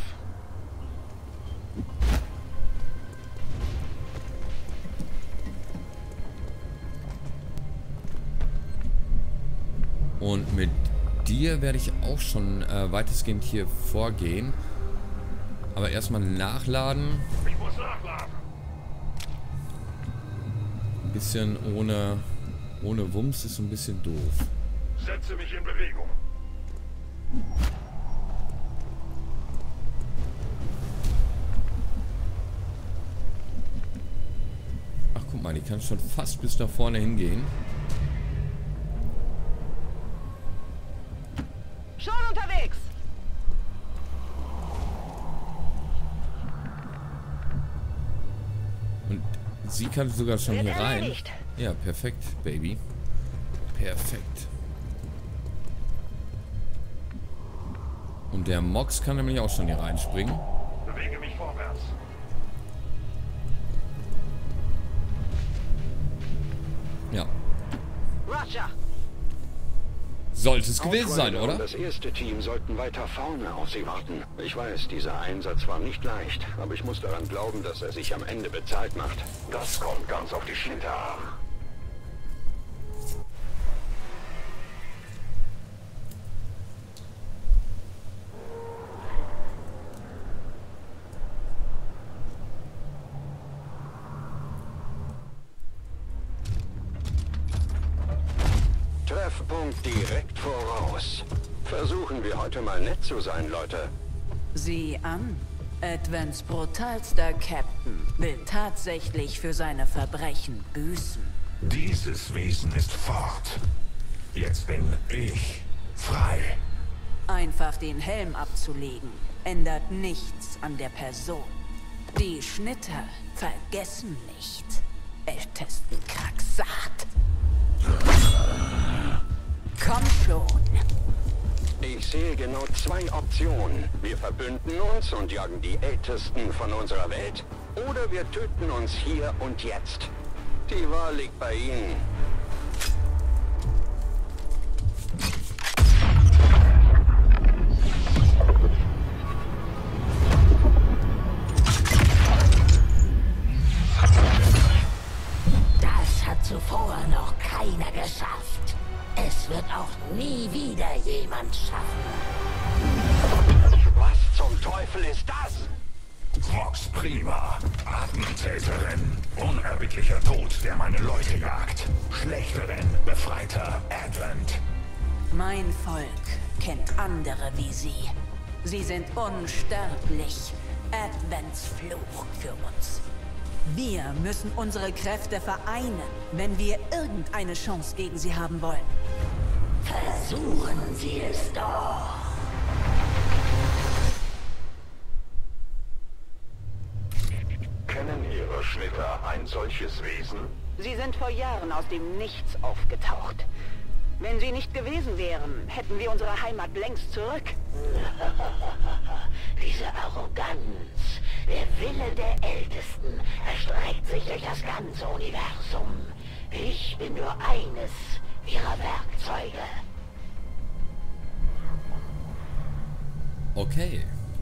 Und mit dir werde ich auch schon äh, weitestgehend hier vorgehen. Aber erstmal nachladen. Ich muss nachladen. Ein bisschen ohne, ohne Wumms ist ein bisschen doof. Setze mich in Bewegung. Ach, guck mal, die kann schon fast bis da vorne hingehen. Schon unterwegs. Und sie kann sogar schon Wird hier rein. erledigt. Ja, perfekt, Baby. Perfekt. Und der Mox kann nämlich auch schon hier reinspringen. Bewege mich vorwärts. Ja. Roger. Sollte es gewesen sein, Outrider oder? und das erste Team sollten weiter vorne auf Sie warten. Ich weiß, dieser Einsatz war nicht leicht, aber ich muss daran glauben, dass er sich am Ende bezahlt macht. Das kommt ganz auf die Schnitte an. Treffpunkt direkt voraus. Versuchen wir heute mal nett zu sein, Leute. Sieh an. Advents brutalster Captain will tatsächlich für seine Verbrechen büßen. Dieses Wesen ist fort. Jetzt bin ich frei. Einfach den Helm abzulegen, ändert nichts an der Person. Die Schnitter vergessen nicht. Ältesten Kraxat. Komm schon. Ich sehe genau zwei Optionen. Wir verbünden uns und jagen die Ältesten von unserer Welt. Oder wir töten uns hier und jetzt. Die Wahl liegt bei Ihnen. Das hat zuvor noch keiner geschafft. Es wird auch nie wieder jemand schaffen. Was zum Teufel ist das? Vox Prima, Attentäterin, unerbittlicher Tod, der meine Leute jagt. Schlechterin, Befreiter, Advent. Mein Volk kennt andere wie sie. Sie sind unsterblich. Advents Fluch für uns. Wir müssen unsere Kräfte vereinen, wenn wir irgendeine Chance gegen sie haben wollen. Versuchen Sie es doch. Kennen Ihre Schnitter ein solches Wesen? Sie sind vor Jahren aus dem Nichts aufgetaucht. Wenn sie nicht gewesen wären, hätten wir unsere Heimat längst zurück. Diese Arroganz, der Wille der Ältesten, erstreckt sich durch das ganze Universum. Ich bin nur eines ihrer Werkzeuge. Okay.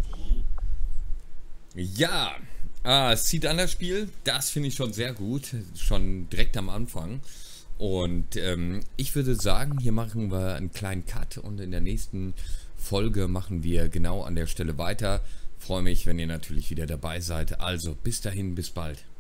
Ja, ah, es zieht an das Spiel. Das finde ich schon sehr gut. Schon direkt am Anfang. Und ähm, ich würde sagen, hier machen wir einen kleinen Cut und in der nächsten Folge machen wir genau an der Stelle weiter. Freue mich, wenn ihr natürlich wieder dabei seid. Also bis dahin, bis bald.